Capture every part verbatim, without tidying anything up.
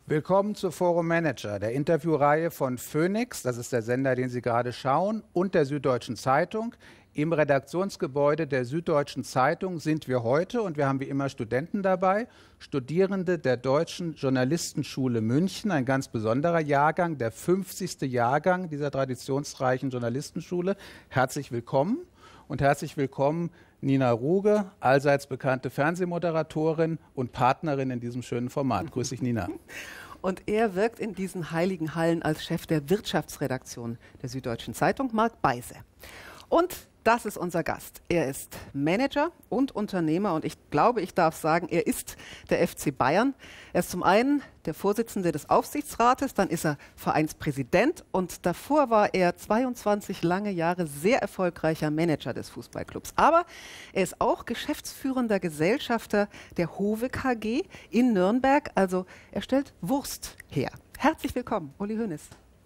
Willkommen zu Forum Manager, der Interviewreihe von Phoenix, das ist der Sender, den Sie gerade schauen, und der Süddeutschen Zeitung. Im Redaktionsgebäude der Süddeutschen Zeitung sind wir heute und wir haben wie immer Studenten dabei, Studierende der Deutschen Journalistenschule München, ein ganz besonderer Jahrgang, der fünfzigste Jahrgang dieser traditionsreichen Journalistenschule. Herzlich willkommen und herzlich willkommen Nina Ruge, allseits bekannte Fernsehmoderatorin und Partnerin in diesem schönen Format. Grüß dich, Nina. Und er wirkt in diesen heiligen Hallen als Chef der Wirtschaftsredaktion der Süddeutschen Zeitung, Marc Beise. Und das ist unser Gast. Er ist Manager und Unternehmer und ich glaube, ich darf sagen, er ist der F C Bayern. Er ist zum einen der Vorsitzende des Aufsichtsrates, dann ist er Vereinspräsident und davor war er zweiundzwanzig lange Jahre sehr erfolgreicher Manager des Fußballclubs. Aber er ist auch geschäftsführender Gesellschafter der Howe K G in Nürnberg, also er stellt Wurst her. Herzlich willkommen, Uli Hoeneß.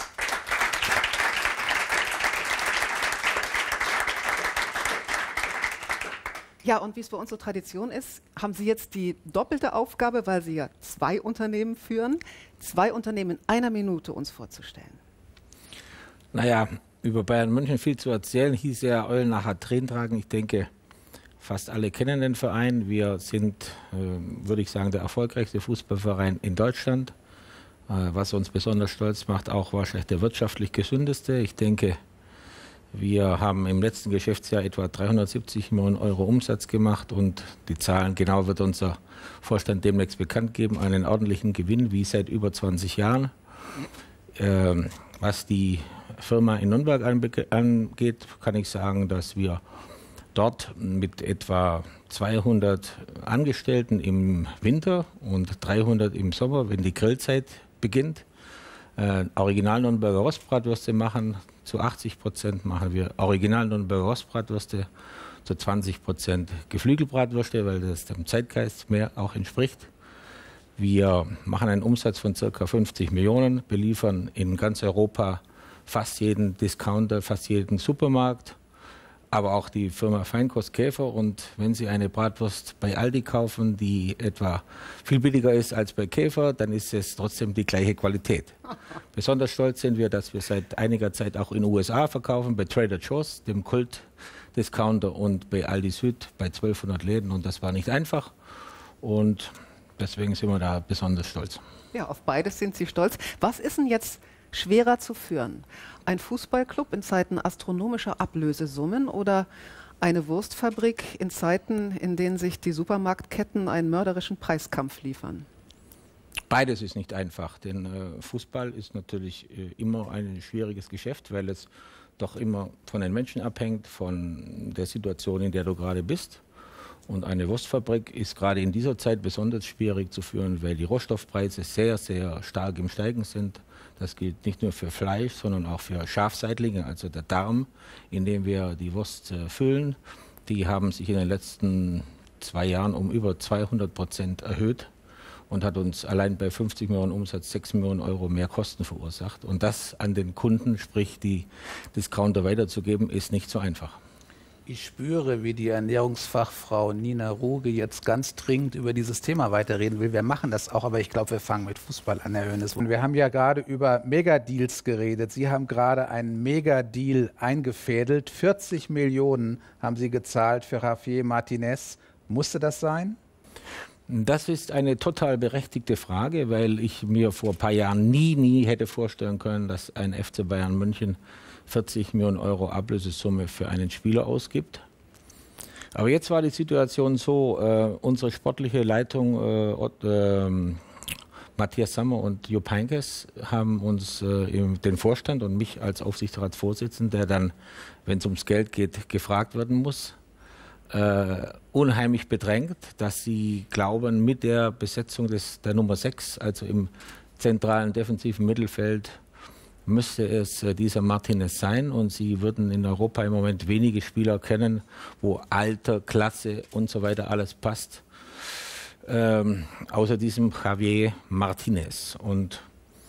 Ja, und wie es bei uns so Tradition ist, haben Sie jetzt die doppelte Aufgabe, weil Sie ja zwei Unternehmen führen, zwei Unternehmen in einer Minute uns vorzustellen. Naja, über Bayern München viel zu erzählen, hieß ja Eulenacher Tränen tragen. Ich denke, fast alle kennen den Verein. Wir sind, äh, würde ich sagen, der erfolgreichste Fußballverein in Deutschland. Äh, was uns besonders stolz macht, auch wahrscheinlich der wirtschaftlich gesündeste. Ich denke, wir haben im letzten Geschäftsjahr etwa dreihundertsiebzig Millionen Euro Umsatz gemacht und die Zahlen genau wird unser Vorstand demnächst bekannt geben, einen ordentlichen Gewinn wie seit über zwanzig Jahren. Ähm, was die Firma in Nürnberg angeht, kann ich sagen, dass wir dort mit etwa zweihundert Angestellten im Winter und dreihundert im Sommer, wenn die Grillzeit beginnt, äh, Original Nürnberger Rostbratwürste machen. Zu achtzig Prozent machen wir Original Nürnberger Rostbratwürste, zu zwanzig Prozent Geflügelbratwürste, weil das dem Zeitgeist mehr auch entspricht. Wir machen einen Umsatz von ca. fünfzig Millionen, beliefern in ganz Europa fast jeden Discounter, fast jeden Supermarkt, aber auch die Firma Feinkost Käfer. Und wenn Sie eine Bratwurst bei Aldi kaufen, die etwa viel billiger ist als bei Käfer, dann ist es trotzdem die gleiche Qualität. Besonders stolz sind wir, dass wir seit einiger Zeit auch in den U S A verkaufen, bei Trader Joe's, dem Kult-Discounter, und bei Aldi Süd bei zwölfhundert Läden. Und das war nicht einfach. Und deswegen sind wir da besonders stolz. Ja, auf beides sind Sie stolz. Was ist denn jetzt schwerer zu führen? Ein Fußballclub in Zeiten astronomischer Ablösesummen oder eine Wurstfabrik in Zeiten, in denen sich die Supermarktketten einen mörderischen Preiskampf liefern? Beides ist nicht einfach, denn äh, Fußball ist natürlich äh, immer ein schwieriges Geschäft, weil es doch immer von den Menschen abhängt, von der Situation, in der du gerade bist. Und eine Wurstfabrik ist gerade in dieser Zeit besonders schwierig zu führen, weil die Rohstoffpreise sehr, sehr stark im Steigen sind. Das gilt nicht nur für Fleisch, sondern auch für Schafseitlinge, also der Darm, in dem wir die Wurst äh, füllen. Die haben sich in den letzten zwei Jahren um über zweihundert Prozent erhöht und hat uns allein bei fünfzig Millionen Umsatz sechs Millionen Euro mehr Kosten verursacht. Und das an den Kunden, sprich die Discounter weiterzugeben, ist nicht so einfach. Ich spüre, wie die Ernährungsfachfrau Nina Ruge jetzt ganz dringend über dieses Thema weiterreden will. Wir machen das auch, aber ich glaube, wir fangen mit Fußball an, Herr Hoeneß. Und wir haben ja gerade über Megadeals geredet. Sie haben gerade einen Megadeal eingefädelt. vierzig Millionen haben Sie gezahlt für Javier Martinez. Musste das sein? Das ist eine total berechtigte Frage, weil ich mir vor ein paar Jahren nie, nie hätte vorstellen können, dass ein F C Bayern München vierzig Millionen Euro Ablösesumme für einen Spieler ausgibt. Aber jetzt war die Situation so, äh, unsere sportliche Leitung, äh, äh, Matthias Sammer und Jupp Heynckes, haben uns äh, im, den Vorstand und mich als Aufsichtsratsvorsitzender, der dann, wenn es ums Geld geht, gefragt werden muss, äh, unheimlich bedrängt, dass sie glauben, mit der Besetzung des, der Nummer sechs, also im zentralen defensiven Mittelfeld, müsste es äh, dieser Martinez sein, und sie würden in Europa im Moment wenige Spieler kennen, wo Alter, Klasse und so weiter alles passt, ähm, außer diesem Javier Martinez. Und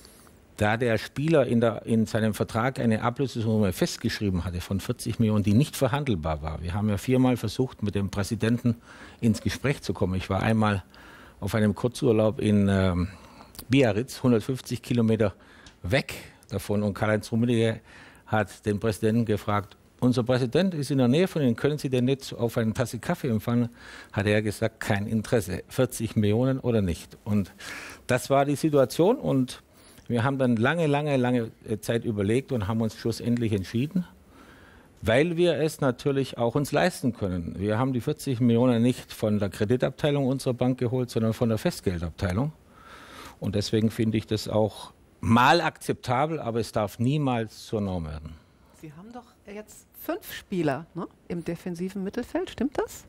da der Spieler in, der, in seinem Vertrag eine Ablösesumme festgeschrieben hatte von vierzig Millionen, die nicht verhandelbar war. Wir haben ja viermal versucht, mit dem Präsidenten ins Gespräch zu kommen. Ich war einmal auf einem Kurzurlaub in ähm, Biarritz, hundertfünfzig Kilometer weg davon. Und Karl-Heinz Rummenigge hat den Präsidenten gefragt, unser Präsident ist in der Nähe von Ihnen, können Sie denn nicht auf eine Tasse Kaffee empfangen? Hat er gesagt, kein Interesse, vierzig Millionen oder nicht. Und das war die Situation und wir haben dann lange, lange, lange Zeit überlegt und haben uns schlussendlich entschieden, weil wir es natürlich auch uns leisten können. Wir haben die vierzig Millionen nicht von der Kreditabteilung unserer Bank geholt, sondern von der Festgeldabteilung. Und deswegen finde ich das auch mal akzeptabel, aber es darf niemals zur Norm werden. Sie haben doch jetzt fünf Spieler, ne, im defensiven Mittelfeld, stimmt das?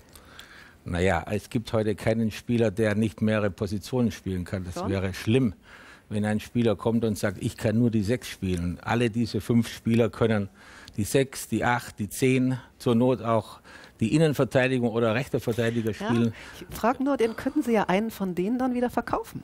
Naja, es gibt heute keinen Spieler, der nicht mehrere Positionen spielen kann. Das Schon? wäre schlimm, wenn ein Spieler kommt und sagt, ich kann nur die sechs spielen. Alle diese fünf Spieler können die sechs, die acht, die zehn, zur Not auch die Innenverteidigung oder rechte Verteidiger spielen. Ja, ich frage nur, dann könnten Sie ja einen von denen dann wieder verkaufen.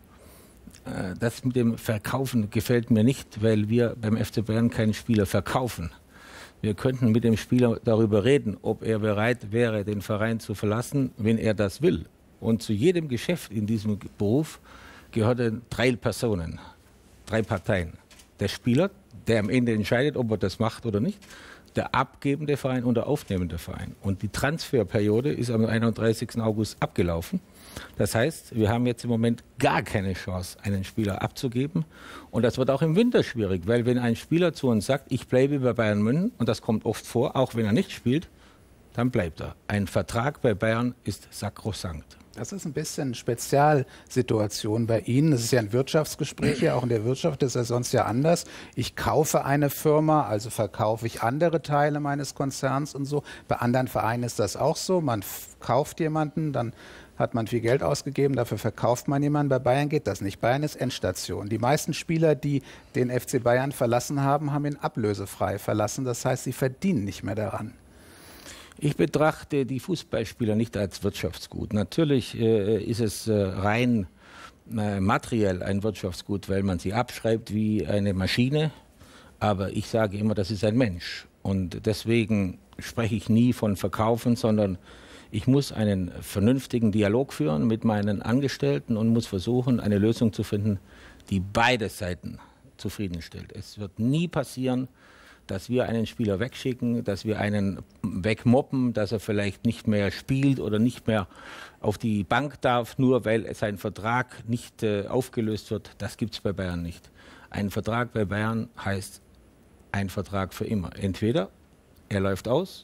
Das mit dem Verkaufen gefällt mir nicht, weil wir beim F C Bayern keinen Spieler verkaufen. Wir könnten mit dem Spieler darüber reden, ob er bereit wäre, den Verein zu verlassen, wenn er das will. Und zu jedem Geschäft in diesem Beruf gehören drei Personen, drei Parteien. Der Spieler, der am Ende entscheidet, ob er das macht oder nicht, der abgebende Verein und der aufnehmende Verein. Und die Transferperiode ist am einunddreißigsten August abgelaufen. Das heißt, wir haben jetzt im Moment gar keine Chance, einen Spieler abzugeben. Und das wird auch im Winter schwierig, weil wenn ein Spieler zu uns sagt, ich bleibe bei Bayern München, und das kommt oft vor, auch wenn er nicht spielt, dann bleibt er. Ein Vertrag bei Bayern ist sakrosankt. Das ist ein bisschen eine Spezialsituation bei Ihnen. Das ist ja ein Wirtschaftsgespräch hier, auch in der Wirtschaft ist ja sonst ja anders. Ich kaufe eine Firma, also verkaufe ich andere Teile meines Konzerns und so. Bei anderen Vereinen ist das auch so. Man kauft jemanden, dann hat man viel Geld ausgegeben, dafür verkauft man jemanden. Bei Bayern geht das nicht. Bayern ist Endstation. Die meisten Spieler, die den F C Bayern verlassen haben, haben ihn ablösefrei verlassen. Das heißt, sie verdienen nicht mehr daran. Ich betrachte die Fußballspieler nicht als Wirtschaftsgut. Natürlich äh, ist es äh, rein äh, materiell ein Wirtschaftsgut, weil man sie abschreibt wie eine Maschine. Aber ich sage immer, das ist ein Mensch. Und deswegen spreche ich nie von Verkaufen, sondern ich muss einen vernünftigen Dialog führen mit meinen Angestellten und muss versuchen, eine Lösung zu finden, die beide Seiten zufriedenstellt. Es wird nie passieren, dass wir einen Spieler wegschicken, dass wir einen wegmoppen, dass er vielleicht nicht mehr spielt oder nicht mehr auf die Bank darf, nur weil sein Vertrag nicht äh, aufgelöst wird. Das gibt es bei Bayern nicht. Ein Vertrag bei Bayern heißt ein Vertrag für immer. Entweder er läuft aus,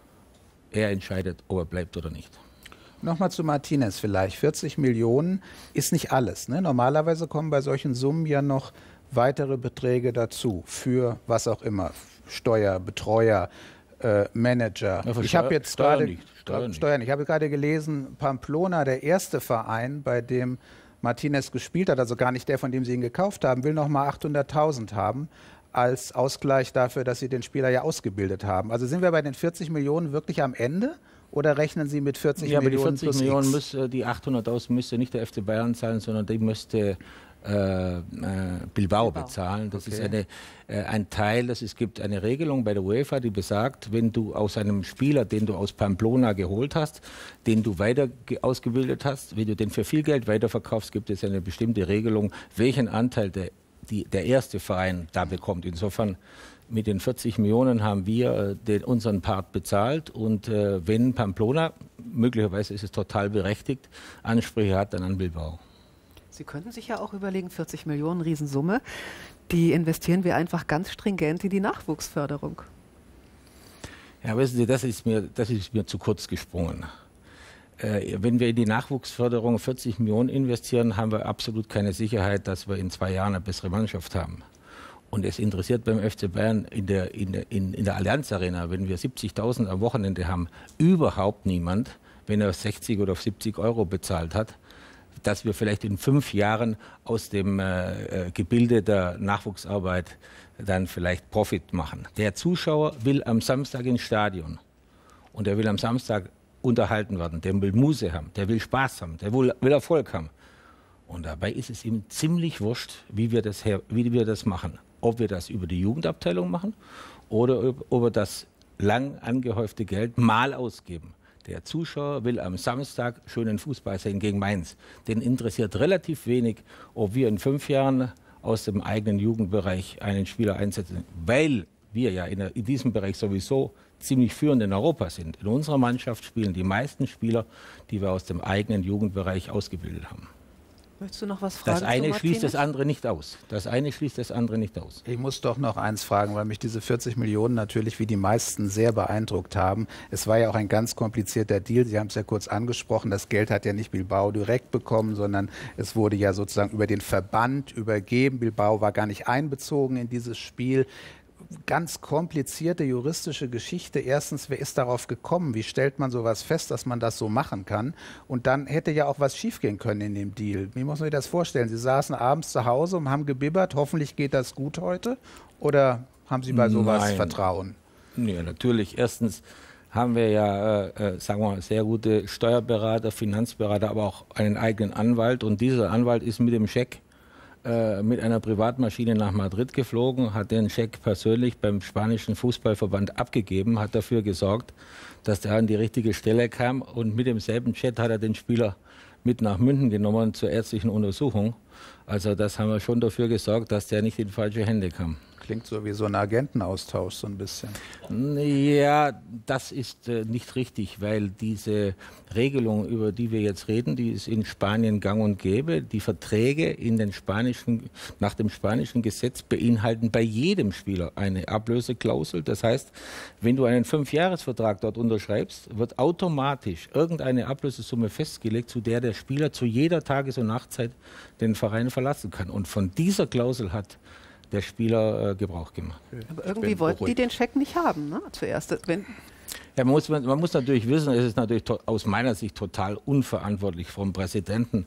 er entscheidet, ob er bleibt oder nicht. Nochmal zu Martinez vielleicht. vierzig Millionen ist nicht alles, ne? Normalerweise kommen bei solchen Summen ja noch weitere Beträge dazu, für was auch immer, Steuer, Betreuer, äh, Manager. Ja, ich habe jetzt Steuern gerade nicht, Steuern nicht. Steuern. Ich habe gerade gelesen, Pamplona, der erste Verein, bei dem Martinez gespielt hat, also gar nicht der, von dem sie ihn gekauft haben, will nochmal achthunderttausend haben als Ausgleich dafür, dass sie den Spieler ja ausgebildet haben. Also sind wir bei den vierzig Millionen wirklich am Ende? Oder rechnen Sie mit vierzig ja, Millionen? Aber die vierzig Millionen, müsste, die achthunderttausend müsste nicht der F C Bayern zahlen, sondern die müsste äh, äh, Bilbao, Bilbao bezahlen. Das okay. ist eine, äh, ein Teil, das es gibt eine Regelung bei der UEFA, die besagt, wenn du aus einem Spieler, den du aus Pamplona geholt hast, den du weiter ausgebildet hast, wenn du den für viel Geld weiterverkaufst, gibt es eine bestimmte Regelung, welchen Anteil der, die, der erste Verein da bekommt. Insofern mit den vierzig Millionen haben wir äh, den, unseren Part bezahlt und äh, wenn Pamplona, möglicherweise ist es total berechtigt, Ansprüche hat, dann an Bilbao. Sie könnten sich ja auch überlegen, vierzig Millionen, Riesensumme, die investieren wir einfach ganz stringent in die Nachwuchsförderung. Ja, wissen Sie, das ist mir, das ist mir zu kurz gesprungen. Äh, wenn wir in die Nachwuchsförderung vierzig Millionen investieren, haben wir absolut keine Sicherheit, dass wir in zwei Jahren eine bessere Mannschaft haben. Und es interessiert beim F C Bayern in der, in der, in, in der Allianz Arena, wenn wir siebzigtausend am Wochenende haben, überhaupt niemand, wenn er sechzig oder siebzig Euro bezahlt hat, dass wir vielleicht in fünf Jahren aus dem äh, Gebilde der Nachwuchsarbeit dann vielleicht Profit machen. Der Zuschauer will am Samstag ins Stadion und der will am Samstag unterhalten werden, der will Muße haben, der will Spaß haben, der will, will Erfolg haben. Und dabei ist es ihm ziemlich wurscht, wie wir das, her, wie wir das machen. Ob wir das über die Jugendabteilung machen oder ob wir das lang angehäufte Geld mal ausgeben. Der Zuschauer will am Samstag schönen Fußball sehen gegen Mainz. Den interessiert relativ wenig, ob wir in fünf Jahren aus dem eigenen Jugendbereich einen Spieler einsetzen, weil wir ja in, der, in diesem Bereich sowieso ziemlich führend in Europa sind. In unserer Mannschaft spielen die meisten Spieler, die wir aus dem eigenen Jugendbereich ausgebildet haben. Möchtest du noch was fragen? Das eine schließt das andere nicht aus. Das eine schließt das andere nicht aus. Ich muss doch noch eins fragen, weil mich diese vierzig Millionen natürlich wie die meisten sehr beeindruckt haben. Es war ja auch ein ganz komplizierter Deal. Sie haben es ja kurz angesprochen. Das Geld hat ja nicht Bilbao direkt bekommen, sondern es wurde ja sozusagen über den Verband übergeben. Bilbao war gar nicht einbezogen in dieses Spiel. Ganz komplizierte juristische Geschichte. Erstens, wer ist darauf gekommen? Wie stellt man sowas fest, dass man das so machen kann? Und dann hätte ja auch was schiefgehen können in dem Deal. Wie muss man sich das vorstellen? Sie saßen abends zu Hause und haben gebibbert, hoffentlich geht das gut heute? Oder haben Sie bei sowas Nein. Vertrauen? Ja, natürlich. Erstens haben wir ja, äh, sagen wir mal, sehr gute Steuerberater, Finanzberater, aber auch einen eigenen Anwalt. Und dieser Anwalt ist mit dem Scheck mit einer Privatmaschine nach Madrid geflogen, hat den Scheck persönlich beim spanischen Fußballverband abgegeben, hat dafür gesorgt, dass der an die richtige Stelle kam und mit demselben Jet hat er den Spieler mit nach München genommen zur ärztlichen Untersuchung. Also das haben wir schon dafür gesorgt, dass der nicht in falsche Hände kam. Klingt so wie so ein Agentenaustausch so ein bisschen. Ja, das ist äh, nicht richtig, weil diese Regelung, über die wir jetzt reden, die ist in Spanien gang und gäbe. Die Verträge in den spanischen, nach dem spanischen Gesetz beinhalten bei jedem Spieler eine Ablöseklausel. Das heißt, wenn du einen Fünfjahresvertrag dort unterschreibst, wird automatisch irgendeine Ablösesumme festgelegt, zu der der Spieler zu jeder Tages- und Nachtzeit den Verein verlassen kann. Und von dieser Klausel hat der Spieler äh, Gebrauch gemacht. Aber irgendwie wollten die den Scheck nicht haben, ne? Zuerst. Wenn ja, man, muss, man, man muss natürlich wissen, es ist natürlich aus meiner Sicht total unverantwortlich vom Präsidenten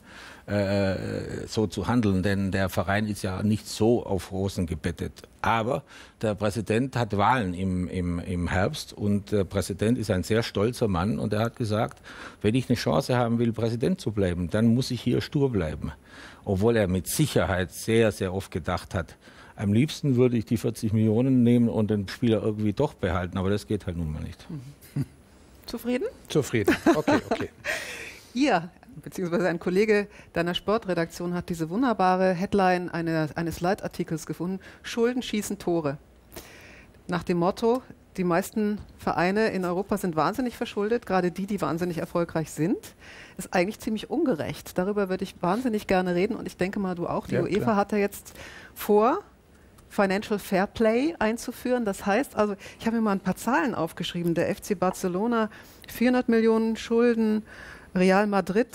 äh, so zu handeln, denn der Verein ist ja nicht so auf Rosen gebettet. Aber der Präsident hat Wahlen im, im, im Herbst und der Präsident ist ein sehr stolzer Mann und er hat gesagt, wenn ich eine Chance haben will, Präsident zu bleiben, dann muss ich hier stur bleiben. Obwohl er mit Sicherheit sehr, sehr oft gedacht hat, am liebsten würde ich die vierzig Millionen nehmen und den Spieler irgendwie doch behalten, aber das geht halt nun mal nicht. Zufrieden? Zufrieden, okay, okay. Ihr, beziehungsweise ein Kollege deiner Sportredaktion hat diese wunderbare Headline eine, eines Leitartikels gefunden, Schulden schießen Tore. Nach dem Motto, die meisten Vereine in Europa sind wahnsinnig verschuldet, gerade die, die wahnsinnig erfolgreich sind. Ist eigentlich ziemlich ungerecht. Darüber würde ich wahnsinnig gerne reden und ich denke mal, du auch. Die Ja, UEFA klar. hat ja jetzt vor, Financial Fair Play einzuführen. Das heißt also, ich habe mir mal ein paar Zahlen aufgeschrieben. Der F C Barcelona, vierhundert Millionen Schulden, Real Madrid,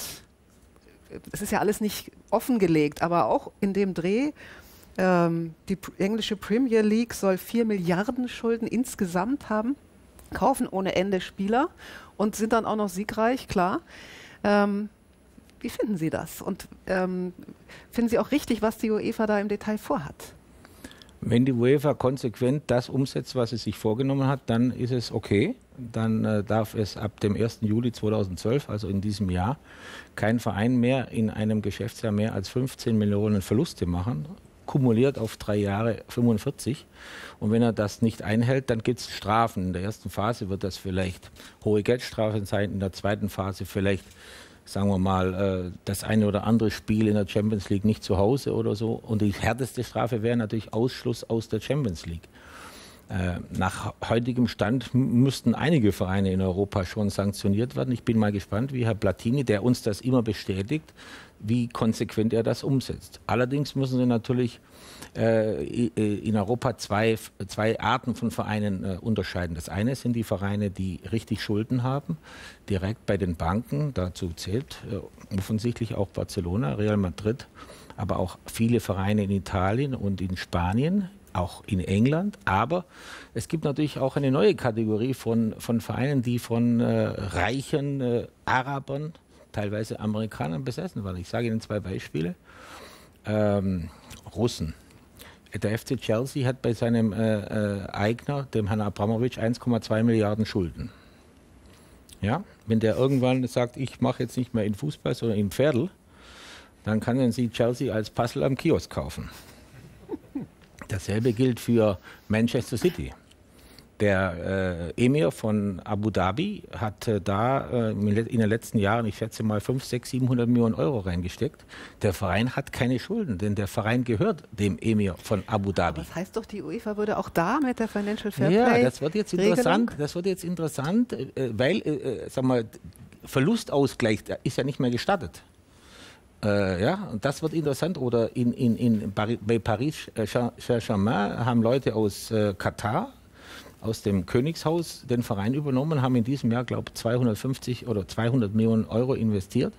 es ist ja alles nicht offengelegt, aber auch in dem Dreh, ähm, die pr- englische Premier League soll vier Milliarden Schulden insgesamt haben, kaufen ohne Ende Spieler und sind dann auch noch siegreich, klar. Ähm, wie finden Sie das? Und ähm, finden Sie auch richtig, was die UEFA da im Detail vorhat? Wenn die UEFA konsequent das umsetzt, was sie sich vorgenommen hat, dann ist es okay. Dann äh, darf es ab dem ersten Juli zweitausendzwölf, also in diesem Jahr, kein Verein mehr in einem Geschäftsjahr mehr als fünfzehn Millionen Verluste machen, kumuliert auf drei Jahre fünfundvierzig. Und wenn er das nicht einhält, dann gibt es Strafen. In der ersten Phase wird das vielleicht hohe Geldstrafen sein, in der zweiten Phase vielleicht, sagen wir mal, das eine oder andere Spiel in der Champions League nicht zu Hause oder so. Und die härteste Strafe wäre natürlich Ausschluss aus der Champions League. Nach heutigem Stand müssten einige Vereine in Europa schon sanktioniert werden. Ich bin mal gespannt, wie Herr Platini, der uns das immer bestätigt, wie konsequent er das umsetzt. Allerdings müssen Sie natürlich äh, in Europa zwei, zwei Arten von Vereinen äh, unterscheiden. Das eine sind die Vereine, die richtig Schulden haben, direkt bei den Banken. Dazu zählt äh, offensichtlich auch Barcelona, Real Madrid, aber auch viele Vereine in Italien und in Spanien, auch in England. Aber es gibt natürlich auch eine neue Kategorie von, von Vereinen, die von äh, reichen äh, Arabern, teilweise Amerikanern besessen waren. Ich sage Ihnen zwei Beispiele. Ähm, Russen. Der F C Chelsea hat bei seinem äh, äh, Eigner, dem Herrn Abramovich, eins Komma zwei Milliarden Schulden. Ja? Wenn der irgendwann sagt, ich mache jetzt nicht mehr in Fußball, sondern in Pferdl, dann kann Sie Chelsea als Puzzle am Kiosk kaufen. Dasselbe gilt für Manchester City. Der äh, Emir von Abu Dhabi hat äh, da äh, in den letzten Jahren, ich schätze mal, fünfhundert, sechshundert, siebenhundert Millionen Euro reingesteckt. Der Verein hat keine Schulden, denn der Verein gehört dem Emir von Abu Dhabi. Aber das heißt doch, die UEFA würde auch da mit der Financial Fair Play Ja, das wird jetzt interessant, das wird jetzt interessant, äh, weil, äh, sag mal, Verlustausgleich ist ja nicht mehr gestattet. Äh, ja, und das wird interessant. Oder in, in, in Paris, bei Paris äh, Saint-Germain haben Leute aus äh, Katar, aus dem Königshaus, den Verein übernommen, haben in diesem Jahr, glaube ich, zweihundertfünfzig oder zweihundert Millionen Euro investiert.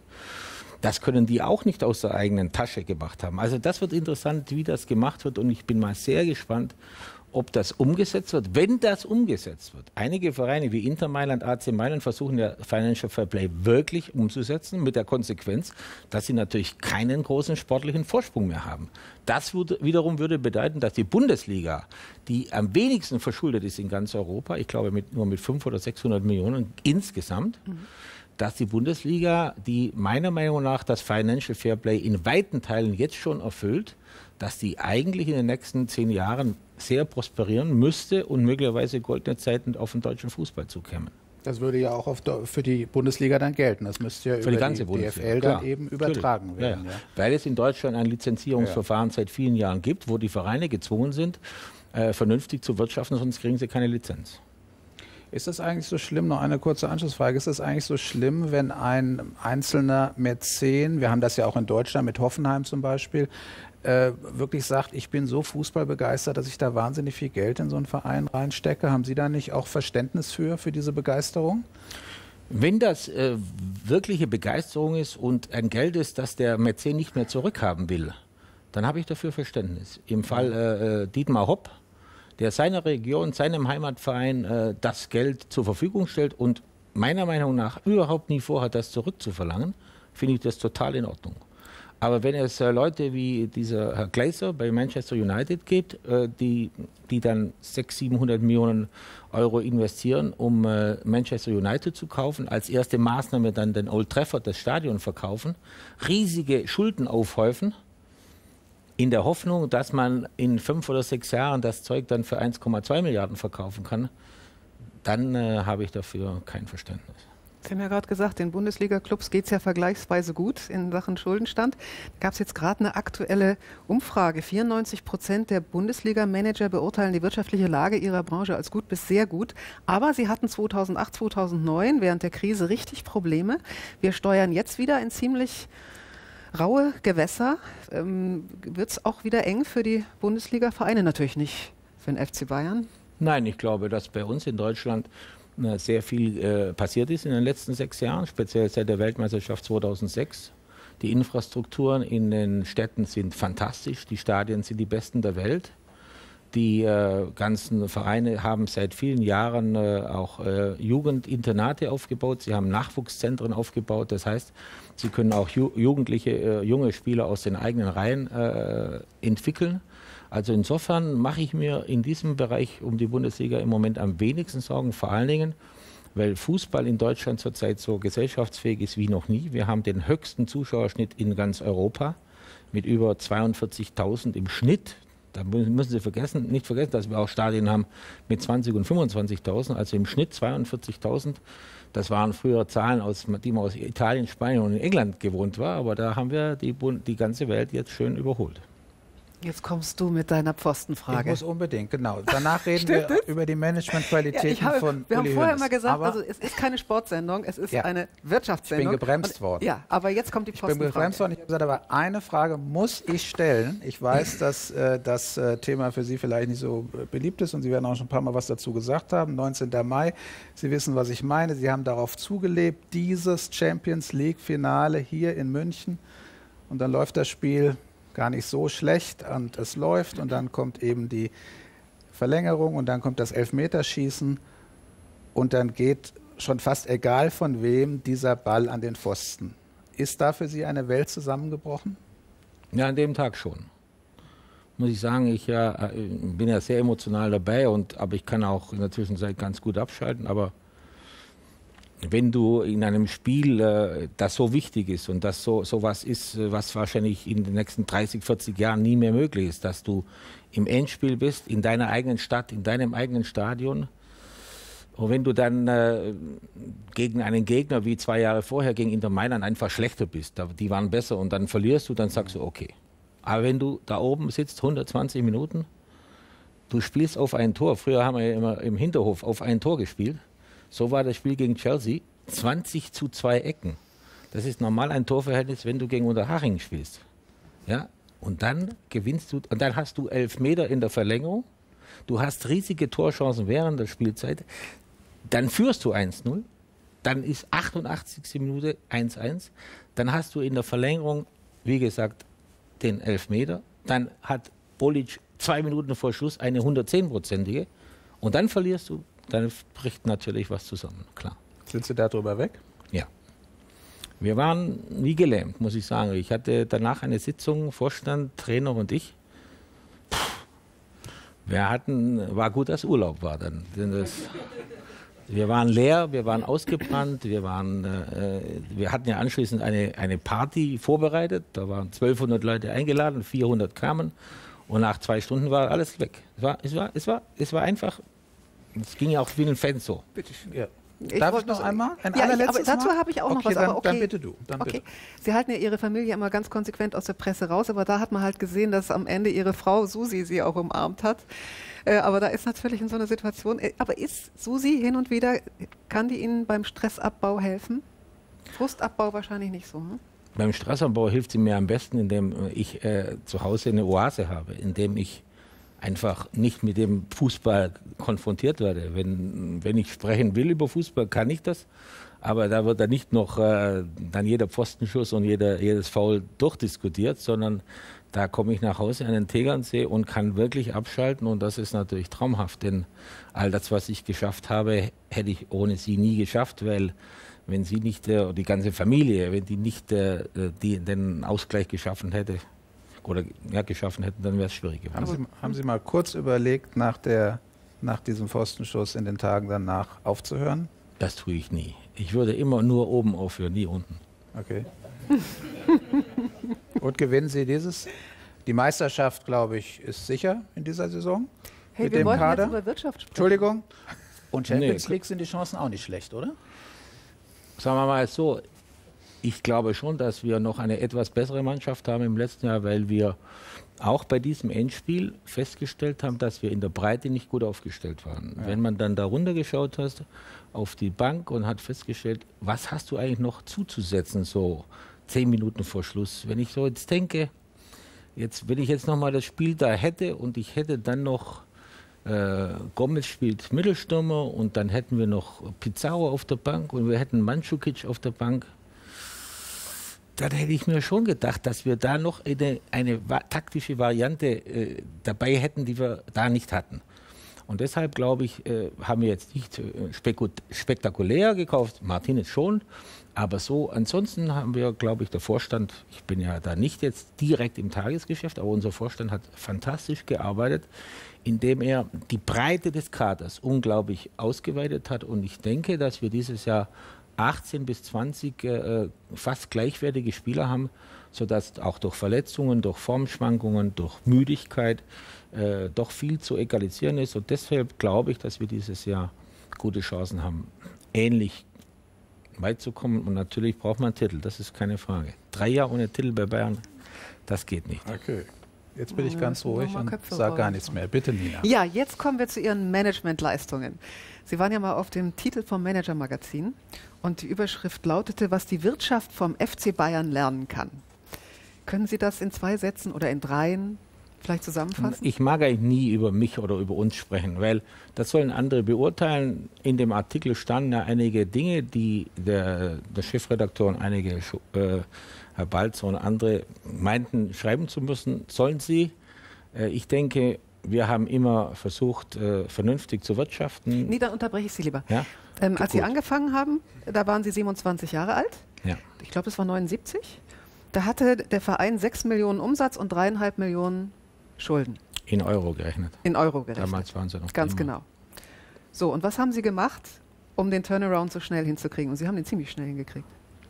Das können die auch nicht aus der eigenen Tasche gemacht haben. Also das wird interessant, wie das gemacht wird, und ich bin mal sehr gespannt, ob das umgesetzt wird. Wenn das umgesetzt wird, einige Vereine wie Inter Mailand, A C Mailand versuchen ja Financial Fair Play wirklich umzusetzen, mit der Konsequenz, dass sie natürlich keinen großen sportlichen Vorsprung mehr haben. Das würde, wiederum würde bedeuten, dass die Bundesliga, die am wenigsten verschuldet ist in ganz Europa, ich glaube mit, nur mit fünfhundert oder sechshundert Millionen insgesamt, mhm. dass die Bundesliga, die meiner Meinung nach das Financial Fair Play in weiten Teilen jetzt schon erfüllt, dass die eigentlich in den nächsten zehn Jahren sehr prosperieren müsste und möglicherweise goldene Zeiten auf den deutschen Fußball zukämen. Das würde ja auch auf der, für die Bundesliga dann gelten. Das müsste ja für über die, ganze die D F L dann eben übertragen Natürlich. werden. Ja, ja. Ja. Weil es in Deutschland ein Lizenzierungsverfahren ja. seit vielen Jahren gibt, wo die Vereine gezwungen sind, äh, vernünftig zu wirtschaften, sonst kriegen sie keine Lizenz. Ist das eigentlich so schlimm, noch eine kurze Anschlussfrage, ist das eigentlich so schlimm, wenn ein einzelner Mäzen, wir haben das ja auch in Deutschland mit Hoffenheim zum Beispiel, äh, wirklich sagt, ich bin so fußballbegeistert, dass ich da wahnsinnig viel Geld in so einen Verein reinstecke? Haben Sie da nicht auch Verständnis für, für diese Begeisterung? Wenn das äh, wirkliche Begeisterung ist und ein Geld ist, das der Mäzen nicht mehr zurückhaben will, dann habe ich dafür Verständnis. Im Fall äh, Dietmar Hopp, der seiner Region, seinem Heimatverein äh, das Geld zur Verfügung stellt und meiner Meinung nach überhaupt nie vorhat, das zurückzuverlangen, finde ich das total in Ordnung. Aber wenn es äh, Leute wie dieser Herr Glazer bei Manchester United gibt, äh, die, die dann sechshundert, siebenhundert Millionen Euro investieren, um äh, Manchester United zu kaufen, als erste Maßnahme dann den Old Trafford, das Stadion, verkaufen, riesige Schulden aufhäufen, in der Hoffnung, dass man in fünf oder sechs Jahren das Zeug dann für eins Komma zwei Milliarden verkaufen kann, dann äh, habe ich dafür kein Verständnis. Sie haben ja gerade gesagt, den Bundesliga-Clubs geht es ja vergleichsweise gut in Sachen Schuldenstand. Da gab es jetzt gerade eine aktuelle Umfrage. vierundneunzig Prozent der Bundesliga-Manager beurteilen die wirtschaftliche Lage ihrer Branche als gut bis sehr gut. Aber sie hatten zweitausendacht, zweitausendneun während der Krise richtig Probleme. Wir steuern jetzt wieder in ziemlich raue Gewässer. Ähm, wird es auch wieder eng für die Bundesliga-Vereine? Natürlich nicht für den F C Bayern. Nein, ich glaube, dass bei uns in Deutschland äh, sehr viel äh, passiert ist in den letzten sechs Jahren, speziell seit der Weltmeisterschaft zweitausendsechs. Die Infrastrukturen in den Städten sind fantastisch, die Stadien sind die besten der Welt. Die äh, ganzen Vereine haben seit vielen Jahren äh, auch äh, Jugendinternate aufgebaut, sie haben Nachwuchszentren aufgebaut, das heißt, sie können auch ju jugendliche, äh, junge Spieler aus den eigenen Reihen äh, entwickeln. Also insofern mache ich mir in diesem Bereich um die Bundesliga im Moment am wenigsten Sorgen, vor allen Dingen, weil Fußball in Deutschland zurzeit so gesellschaftsfähig ist wie noch nie. Wir haben den höchsten Zuschauerschnitt in ganz Europa mit über zweiundvierzigtausend im Schnitt. Da müssen Sie vergessen, nicht vergessen, dass wir auch Stadien haben mit zwanzig und fünfundzwanzigtausend, also im Schnitt zweiundvierzigtausend. Das waren früher Zahlen, aus, die man aus Italien, Spanien und England gewohnt war, aber da haben wir die, die ganze Welt jetzt schön überholt. Jetzt kommst du mit deiner Pfostenfrage. Ich muss unbedingt, genau. Danach reden wir das? über die Managementqualitäten ja, von Wir Uli haben vorher Hoeneß. mal gesagt, aber also es ist keine Sportsendung, es ist ja, eine Wirtschaftssendung. Ich bin gebremst Und, worden. Ja, aber jetzt kommt die Pfostenfrage. Ich bin gebremst worden. Ich habe gesagt, aber eine Frage muss ich stellen. Ich weiß, dass äh, das äh, Thema für Sie vielleicht nicht so äh, beliebt ist und Sie werden auch schon ein paar Mal was dazu gesagt haben. neunzehnten Mai, Sie wissen, was ich meine. Sie haben darauf zugelebt, dieses Champions League-Finale hier in München. Und dann läuft das Spiel gar nicht so schlecht und es läuft und dann kommt eben die Verlängerung und dann kommt das Elfmeterschießen und dann geht schon fast egal von wem dieser Ball an den Pfosten. Ist da für Sie eine Welt zusammengebrochen? Ja, an dem Tag schon. Muss ich sagen, ich ja, bin ja sehr emotional dabei, und, aber ich kann auch in der Zwischenzeit ganz gut abschalten, aber wenn du in einem Spiel, äh, das so wichtig ist und das so, so was ist, was wahrscheinlich in den nächsten dreißig, vierzig Jahren nie mehr möglich ist, dass du im Endspiel bist, in deiner eigenen Stadt, in deinem eigenen Stadion, Und wenn du dann äh, gegen einen Gegner wie zwei Jahre vorher gegen Inter Mailand einfach schlechter bist, da, die waren besser und dann verlierst du, dann sagst du okay. Aber wenn du da oben sitzt, hundertzwanzig Minuten, du spielst auf ein Tor. Früher haben wir ja immer im Hinterhof auf ein Tor gespielt. So war das Spiel gegen Chelsea, zwanzig zu zwei Ecken. Das ist normal ein Torverhältnis, wenn du gegen Unterhaching spielst. Ja? Und dann gewinnst du, und dann hast du elf Meter in der Verlängerung. Du hast riesige Torchancen während der Spielzeit. Dann führst du eins null. Dann ist achtundachtzigste Minute eins eins. Dann hast du in der Verlängerung, wie gesagt, den Elfmeter. Dann hat Bolic zwei Minuten vor Schluss eine hundertzehnprozentige. Und dann verlierst du. Dann bricht natürlich was zusammen, klar. Sind Sie darüber weg? Ja. Wir waren wie gelähmt, muss ich sagen. Ich hatte danach eine Sitzung, Vorstand, Trainer und ich. Puh. Wir hatten, war gut, dass Urlaub war dann. Denn das, wir waren leer, wir waren ausgebrannt, wir, waren, äh, wir hatten ja anschließend eine, eine Party vorbereitet. Da waren zwölfhundert Leute eingeladen, vierhundert kamen. Und nach zwei Stunden war alles weg. Es war, es war, es war, es war einfach, es ging ja auch vielen Fans so. Bitte schön. Ja. Ich Darf ich noch einmal? Ein ja, ich, aber allerletztes dazu Mal? habe ich auch noch Okay, was. dann, Aber okay. dann bitte du. Dann okay. bitte. Sie halten ja Ihre Familie immer ganz konsequent aus der Presse raus, aber da hat man halt gesehen, dass am Ende Ihre Frau Susi Sie auch umarmt hat. Äh, aber da ist natürlich in so einer Situation, äh, aber ist Susi hin und wieder, kann die Ihnen beim Stressabbau helfen? Frustabbau wahrscheinlich nicht so, hm? Beim Stressabbau hilft sie mir am besten, indem ich äh, zu Hause eine Oase habe, indem ich einfach nicht mit dem Fußball konfrontiert werde. Wenn, wenn ich sprechen will über Fußball, kann ich das. Aber da wird dann nicht noch äh, dann jeder Pfostenschuss und jeder, jedes Foul durchdiskutiert, sondern da komme ich nach Hause an den Tegernsee und kann wirklich abschalten. Und das ist natürlich traumhaft, denn all das, was ich geschafft habe, hätte ich ohne sie nie geschafft, weil wenn sie nicht, äh, die ganze Familie, wenn die nicht äh, die, den Ausgleich geschaffen hätte, oder ja, geschaffen hätten, dann wäre es schwierig gewesen. Haben Sie, haben Sie mal kurz überlegt, nach, der, nach diesem Pfostenschuss in den Tagen danach aufzuhören? Das tue ich nie. Ich würde immer nur oben aufhören, nie unten. Okay. Und gewinnen Sie dieses? Die Meisterschaft, glaube ich, ist sicher in dieser Saison. Hey, mit wir dem wollten Kader. jetzt über Wirtschaft sprechen. Entschuldigung. Und Champions Nee. League sind die Chancen auch nicht schlecht, oder? Sagen wir mal so, ich glaube schon, dass wir noch eine etwas bessere Mannschaft haben im letzten Jahr, weil wir auch bei diesem Endspiel festgestellt haben, dass wir in der Breite nicht gut aufgestellt waren. Ja. Wenn man dann da runtergeschaut hat auf die Bank und hat festgestellt, was hast du eigentlich noch zuzusetzen, so zehn Minuten vor Schluss. Wenn ich so jetzt denke, jetzt, wenn ich jetzt nochmal das Spiel da hätte und ich hätte dann noch äh, Gomez spielt Mittelstürmer und dann hätten wir noch Pizarro auf der Bank und wir hätten Mandzukic auf der Bank, dann hätte ich mir schon gedacht, dass wir da noch eine, eine taktische Variante äh, dabei hätten, die wir da nicht hatten. Und deshalb, glaube ich, äh, haben wir jetzt nicht äh, spektakulär gekauft, Martinez schon, aber so, ansonsten haben wir, glaube ich, der Vorstand, ich bin ja da nicht jetzt direkt im Tagesgeschäft, aber unser Vorstand hat fantastisch gearbeitet, indem er die Breite des Kaders unglaublich ausgeweitet hat. Und ich denke, dass wir dieses Jahr achtzehn bis zwanzig äh, fast gleichwertige Spieler haben, sodass auch durch Verletzungen, durch Formschwankungen, durch Müdigkeit äh, doch viel zu egalisieren ist. Und deshalb glaube ich, dass wir dieses Jahr gute Chancen haben, ähnlich weit zu kommen. Und natürlich braucht man einen Titel, das ist keine Frage. Drei Jahre ohne Titel bei Bayern, das geht nicht. Okay. Jetzt bin ich Ja, ganz ruhig und Köpfe sage gar rollen. nichts mehr. Bitte, Nina. Ja, jetzt kommen wir zu Ihren Managementleistungen. Sie waren ja mal auf dem Titel vom Manager-Magazin und die Überschrift lautete, was die Wirtschaft vom F C Bayern lernen kann. Können Sie das in zwei Sätzen oder in dreien vielleicht zusammenfassen? Ich mag eigentlich nie über mich oder über uns sprechen, weil das sollen andere beurteilen. In dem Artikel standen ja einige Dinge, die der, der Chefredakteur und einige, äh, Herr Balzer und andere, meinten, schreiben zu müssen. Sollen sie? Äh, ich denke, wir haben immer versucht, äh, vernünftig zu wirtschaften. Nee, dann unterbreche ich Sie lieber. Ja? Ähm, als Sie Gut. angefangen haben, da waren Sie siebenundzwanzig Jahre alt. Ja. Ich glaube, das war neunundsiebzig. Da hatte der Verein sechs Millionen Umsatz und dreieinhalb Millionen Schulden. In Euro gerechnet. In Euro gerechnet. Damals waren sie noch. Ganz immer. genau. So, und was haben Sie gemacht, um den Turnaround so schnell hinzukriegen? Und Sie haben den ziemlich schnell hingekriegt.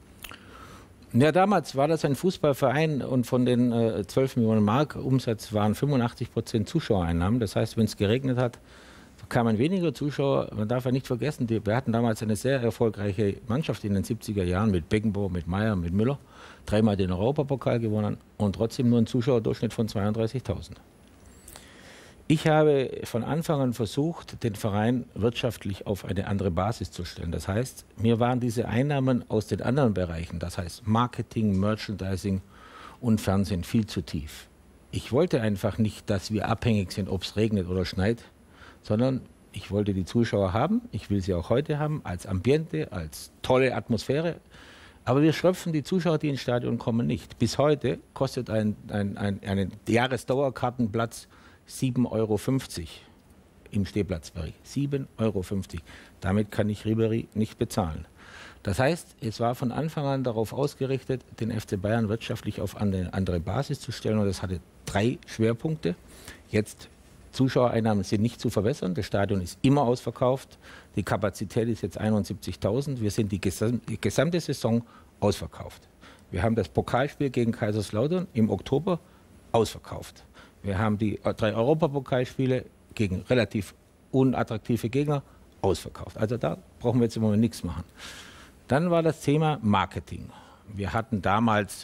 Ja, damals war das ein Fußballverein und von den äh, zwölf Millionen Mark Umsatz waren fünfundachtzig Prozent Zuschauereinnahmen. Das heißt, wenn es geregnet hat, kamen weniger Zuschauer. Man darf ja nicht vergessen, die, wir hatten damals eine sehr erfolgreiche Mannschaft in den siebziger Jahren mit Beckenbauer, mit Meier, mit Müller. Dreimal den Europapokal gewonnen und trotzdem nur einen Zuschauerdurchschnitt von zweiunddreißigtausend. Ich habe von Anfang an versucht, den Verein wirtschaftlich auf eine andere Basis zu stellen. Das heißt, mir waren diese Einnahmen aus den anderen Bereichen, das heißt Marketing, Merchandising und Fernsehen, viel zu tief. Ich wollte einfach nicht, dass wir abhängig sind, ob es regnet oder schneit, sondern ich wollte die Zuschauer haben, ich will sie auch heute haben, als Ambiente, als tolle Atmosphäre. Aber wir schröpfen die Zuschauer, die ins Stadion kommen, nicht. Bis heute kostet ein, ein, ein, ein Jahresdauerkartenplatz sieben Euro fünfzig im Stehplatzbereich. sieben Euro fünfzig. Damit kann ich Ribéry nicht bezahlen. Das heißt, es war von Anfang an darauf ausgerichtet, den F C Bayern wirtschaftlich auf eine andere Basis zu stellen. Und das hatte drei Schwerpunkte. Jetzt, Zuschauereinnahmen sind nicht zu verbessern. Das Stadion ist immer ausverkauft. Die Kapazität ist jetzt einundsiebzigtausend. Wir sind die, gesam die gesamte Saison ausverkauft. Wir haben das Pokalspiel gegen Kaiserslautern im Oktober ausverkauft. Wir haben die drei Europapokalspiele gegen relativ unattraktive Gegner ausverkauft. Also da brauchen wir jetzt im Moment nichts machen. Dann war das Thema Marketing. Wir hatten damals,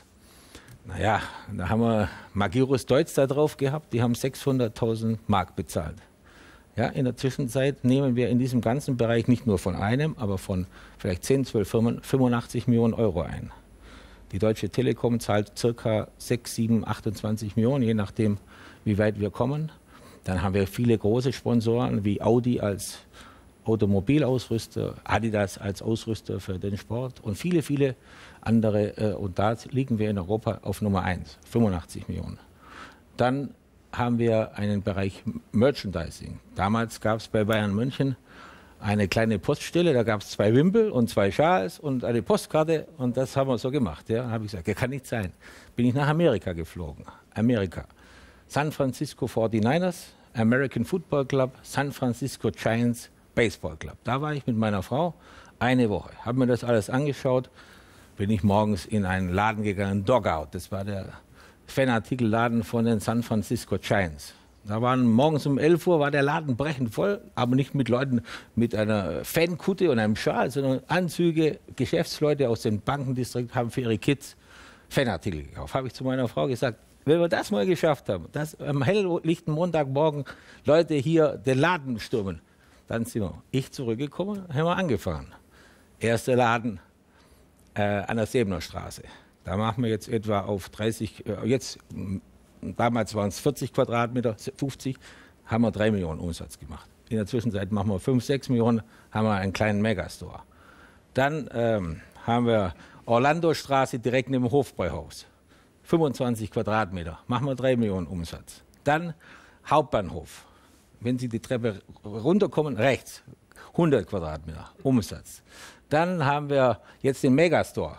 naja, da haben wir Magirus Deutz da drauf gehabt, die haben sechshunderttausend Mark bezahlt. Ja, in der Zwischenzeit nehmen wir in diesem ganzen Bereich nicht nur von einem, aber von vielleicht zehn, zwölf Firmen fünfundachtzig Millionen Euro ein. Die Deutsche Telekom zahlt ca. sechs, sieben, achtundzwanzig Millionen, je nachdem, wie weit wir kommen. Dann haben wir viele große Sponsoren wie Audi als Automobilausrüster, Adidas als Ausrüster für den Sport und viele, viele andere. Und da liegen wir in Europa auf Nummer eins, fünfundachtzig Millionen. Dann haben wir einen Bereich Merchandising. Damals gab es bei Bayern München eine kleine Poststelle, da gab es zwei Wimpel und zwei Schals und eine Postkarte und das haben wir so gemacht. Ja, habe ich gesagt, das kann nicht sein. Bin ich nach Amerika geflogen. Amerika. San Francisco forty-niners, American Football Club, San Francisco Giants Baseball Club. Da war ich mit meiner Frau eine Woche, habe mir das alles angeschaut, bin ich morgens in einen Laden gegangen, Dogout, das war der Fanartikelladen von den San Francisco Giants. Da waren morgens um elf Uhr war der Laden brechend voll, aber nicht mit Leuten mit einer Fankutte und einem Schal, sondern Anzüge, Geschäftsleute aus dem Bankendistrikt haben für ihre Kids Fanartikel gekauft. Habe ich zu meiner Frau gesagt, wenn wir das mal geschafft haben, dass am helllichten Montagmorgen Leute hier den Laden stürmen, dann sind wir, ich zurückgekommen, haben wir angefangen. Erster Laden äh, an der Sebener Straße. Da machen wir jetzt etwa auf dreißig, äh, jetzt, damals waren es vierzig Quadratmeter, fünfzig, haben wir drei Millionen Umsatz gemacht. In der Zwischenzeit machen wir fünf, sechs Millionen, haben wir einen kleinen Megastore. Dann ähm, haben wir Orlando Straße direkt neben dem Hofbräuhaus. fünfundzwanzig Quadratmeter, machen wir drei Millionen Umsatz. Dann Hauptbahnhof. Wenn Sie die Treppe runterkommen, rechts, hundert Quadratmeter Umsatz. Dann haben wir jetzt den Megastore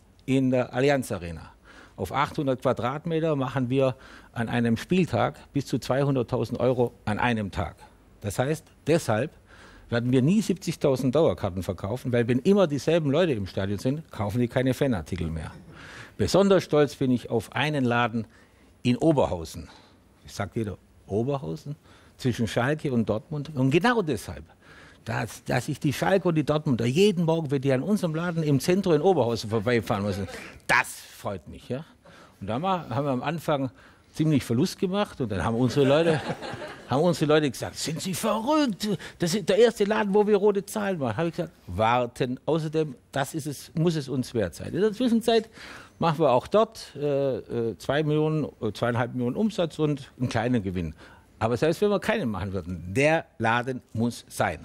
in der Allianz Arena. Auf achthundert Quadratmeter machen wir an einem Spieltag bis zu zweihunderttausend Euro an einem Tag. Das heißt, deshalb werden wir nie siebzigtausend Dauerkarten verkaufen, weil wenn immer dieselben Leute im Stadion sind, kaufen die keine Fanartikel mehr. Besonders stolz bin ich auf einen Laden in Oberhausen. Ich sage jeder, Oberhausen? Zwischen Schalke und Dortmund. Und genau deshalb, dass, dass ich die Schalke und die Dortmunder jeden Morgen, wenn die an unserem Laden im Zentrum in Oberhausen vorbeifahren müssen, das freut mich. Ja? Und da haben wir am Anfang ziemlich Verlust gemacht und dann haben unsere Leute, haben unsere Leute gesagt, sind Sie verrückt? Das ist der erste Laden, wo wir rote Zahlen machen. Habe ich gesagt, warten. Außerdem, das ist es, muss es uns wert sein. In der Zwischenzeit machen wir auch dort äh, zwei Millionen, zweieinhalb Millionen Umsatz und einen kleinen Gewinn. Aber selbst wenn wir keinen machen würden, der Laden muss sein.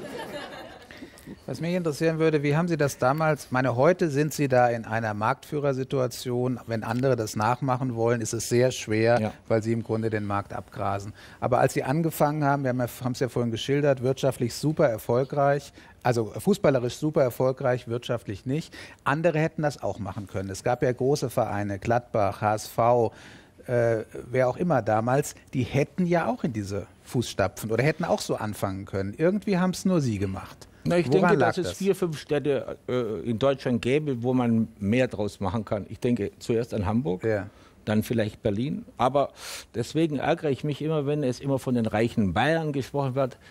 Was mich interessieren würde, wie haben Sie das damals, ich meine, heute sind Sie da in einer Marktführersituation. Wenn andere das nachmachen wollen, ist es sehr schwer, ja, weil Sie im Grunde den Markt abgrasen. Aber als Sie angefangen haben, wir haben es ja vorhin geschildert, wirtschaftlich super erfolgreich, also fußballerisch super erfolgreich, wirtschaftlich nicht. Andere hätten das auch machen können. Es gab ja große Vereine, Gladbach, H S V, Äh, wer auch immer damals, die hätten ja auch in diese Fußstapfen oder hätten auch so anfangen können. Irgendwie haben es nur Sie gemacht. Na, ich Woran denke, dass es das? vier, fünf Städte äh, in Deutschland gäbe, wo man mehr draus machen kann. Ich denke zuerst an Hamburg, ja, dann vielleicht Berlin. Aber deswegen ärgere ich mich immer, wenn es immer von den reichen Bayern gesprochen wird.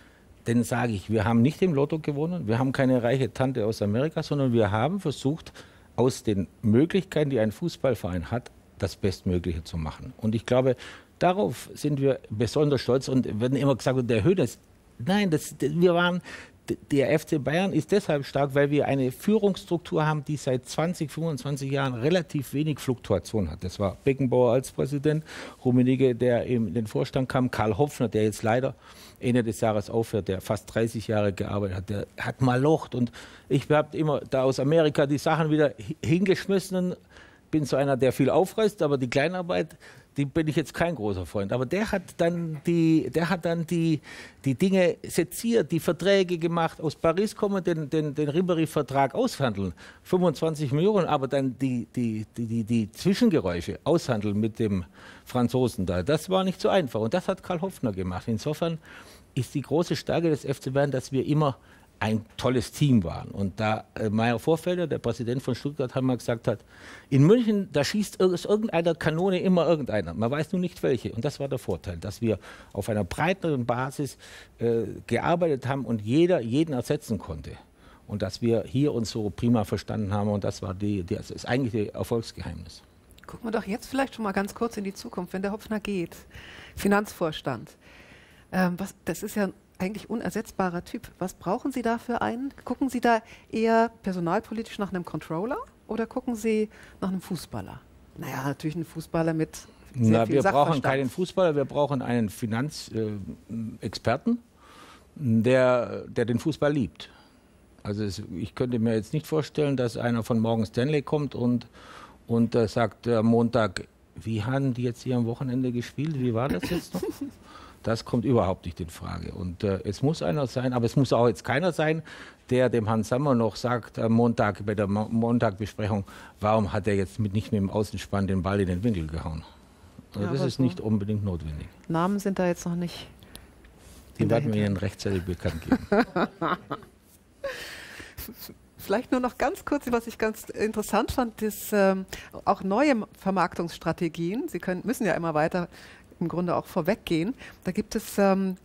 denen sage ich, wir haben nicht im Lotto gewonnen, wir haben keine reiche Tante aus Amerika, sondern wir haben versucht, aus den Möglichkeiten, die ein Fußballverein hat, das Bestmögliche zu machen. Und ich glaube, darauf sind wir besonders stolz. Und wenn immer gesagt, der Hoeneß, nein, das, wir waren, der F C Bayern ist deshalb stark, weil wir eine Führungsstruktur haben, die seit zwanzig, fünfundzwanzig Jahren relativ wenig Fluktuation hat. Das war Beckenbauer als Präsident, Rummenigge, der in den Vorstand kam, Karl Hopfner, der jetzt leider Ende des Jahres aufhört, der fast dreißig Jahre gearbeitet hat, der hat malocht. Und ich habe immer da aus Amerika die Sachen wieder hingeschmissen. Bin so einer, der viel aufreißt, aber die Kleinarbeit, die bin ich jetzt kein großer Freund. Aber der hat dann die, der hat dann die, die Dinge seziert, die Verträge gemacht. Aus Paris kommen, den, den, den Ribéry-Vertrag aushandeln, fünfundzwanzig Millionen, aber dann die, die, die, die, die Zwischengeräusche aushandeln mit dem Franzosen da. Das war nicht so einfach. Und das hat Karl Hopfner gemacht. Insofern ist die große Stärke des F C Bayern, dass wir immer ein tolles Team waren. Und da äh, Meyer Vorfelder, der Präsident von Stuttgart, hat mal gesagt hat, in München, da schießt aus irgendeiner Kanone immer irgendeiner. Man weiß nur nicht welche. Und das war der Vorteil, dass wir auf einer breiteren Basis äh, gearbeitet haben und jeder jeden ersetzen konnte. Und dass wir hier uns so prima verstanden haben. Und das war die, die, das ist eigentlich das Erfolgsgeheimnis. Gucken wir doch jetzt vielleicht schon mal ganz kurz in die Zukunft, wenn der Hopfner geht. Finanzvorstand. Ähm, was, das ist ja eigentlich unersetzbarer Typ. Was brauchen Sie da für einen? Gucken Sie da eher personalpolitisch nach einem Controller oder gucken Sie nach einem Fußballer? Naja, natürlich einen Fußballer mit sehr Na, viel wir Sachverstand. brauchen keinen Fußballer, wir brauchen einen Finanzexperten, äh, der, der den Fußball liebt. Also es, ich könnte mir jetzt nicht vorstellen, dass einer von Morgan Stanley kommt und, und äh, sagt am Montag, wie haben die jetzt hier am Wochenende gespielt? Wie war das jetzt noch? Das kommt überhaupt nicht in Frage. Und äh, es muss einer sein, aber es muss auch jetzt keiner sein, der dem Herrn Sammer noch sagt, am Montag bei der Mo Montagbesprechung, warum hat er jetzt mit, nicht mit dem Außenspann den Ball in den Winkel gehauen? Also ja, das ist so nicht unbedingt notwendig. Namen sind da jetzt noch nicht. Die werden wir Ihnen rechtzeitig bekannt geben. Vielleicht nur noch ganz kurz, was ich ganz interessant fand, ist ähm, auch neue Vermarktungsstrategien. Sie können, müssen ja immer weiter im Grunde auch vorweggehen. Da gibt es ähm,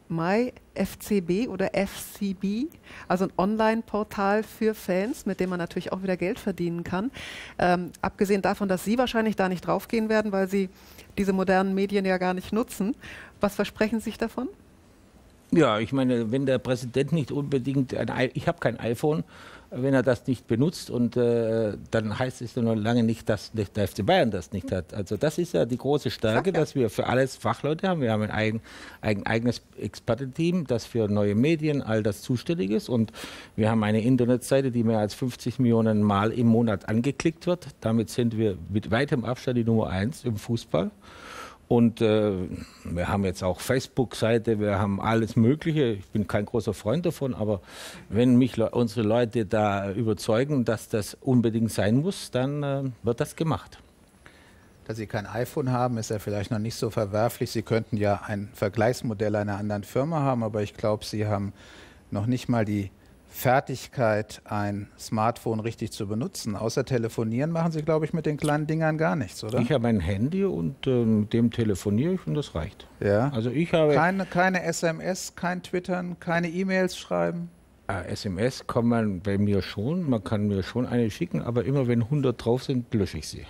MyFCB oder F C B, also ein Online-Portal für Fans, mit dem man natürlich auch wieder Geld verdienen kann. Ähm, abgesehen davon, dass Sie wahrscheinlich da nicht draufgehen werden, weil Sie diese modernen Medien ja gar nicht nutzen. Was versprechen Sie sich davon? Ja, ich meine, wenn der Präsident nicht unbedingt, ein I ich habe kein iPhone, wenn er das nicht benutzt und äh, dann heißt es ja noch lange nicht, dass der F C Bayern das nicht hat. Also das ist ja die große Stärke, dass wir für alles Fachleute haben. Wir haben ein eigen, ein eigenes Expertenteam, das für neue Medien all das zuständig ist und wir haben eine Internetseite, die mehr als fünfzig Millionen Mal im Monat angeklickt wird. Damit sind wir mit weitem Abstand die Nummer eins im Fußball. Und äh, wir haben jetzt auch Facebook-Seite, wir haben alles Mögliche. Ich bin kein großer Freund davon, aber wenn mich le unsere Leute da überzeugen, dass das unbedingt sein muss, dann äh, wird das gemacht. Dass Sie kein iPhone haben, ist ja vielleicht noch nicht so verwerflich. Sie könnten ja ein Vergleichsmodell einer anderen Firma haben, aber ich glaube, Sie haben noch nicht mal die Fertigkeit, ein Smartphone richtig zu benutzen. Außer telefonieren machen Sie, glaube ich, mit den kleinen Dingern gar nichts, oder? Ich habe ein Handy und äh, mit dem telefoniere ich und das reicht. Ja. Also ich habe keine, keine S M S, kein Twittern, keine E-Mails schreiben? Äh, S M S kann man bei mir schon, man kann mir schon eine schicken, aber immer wenn hundert drauf sind, lösche ich sie.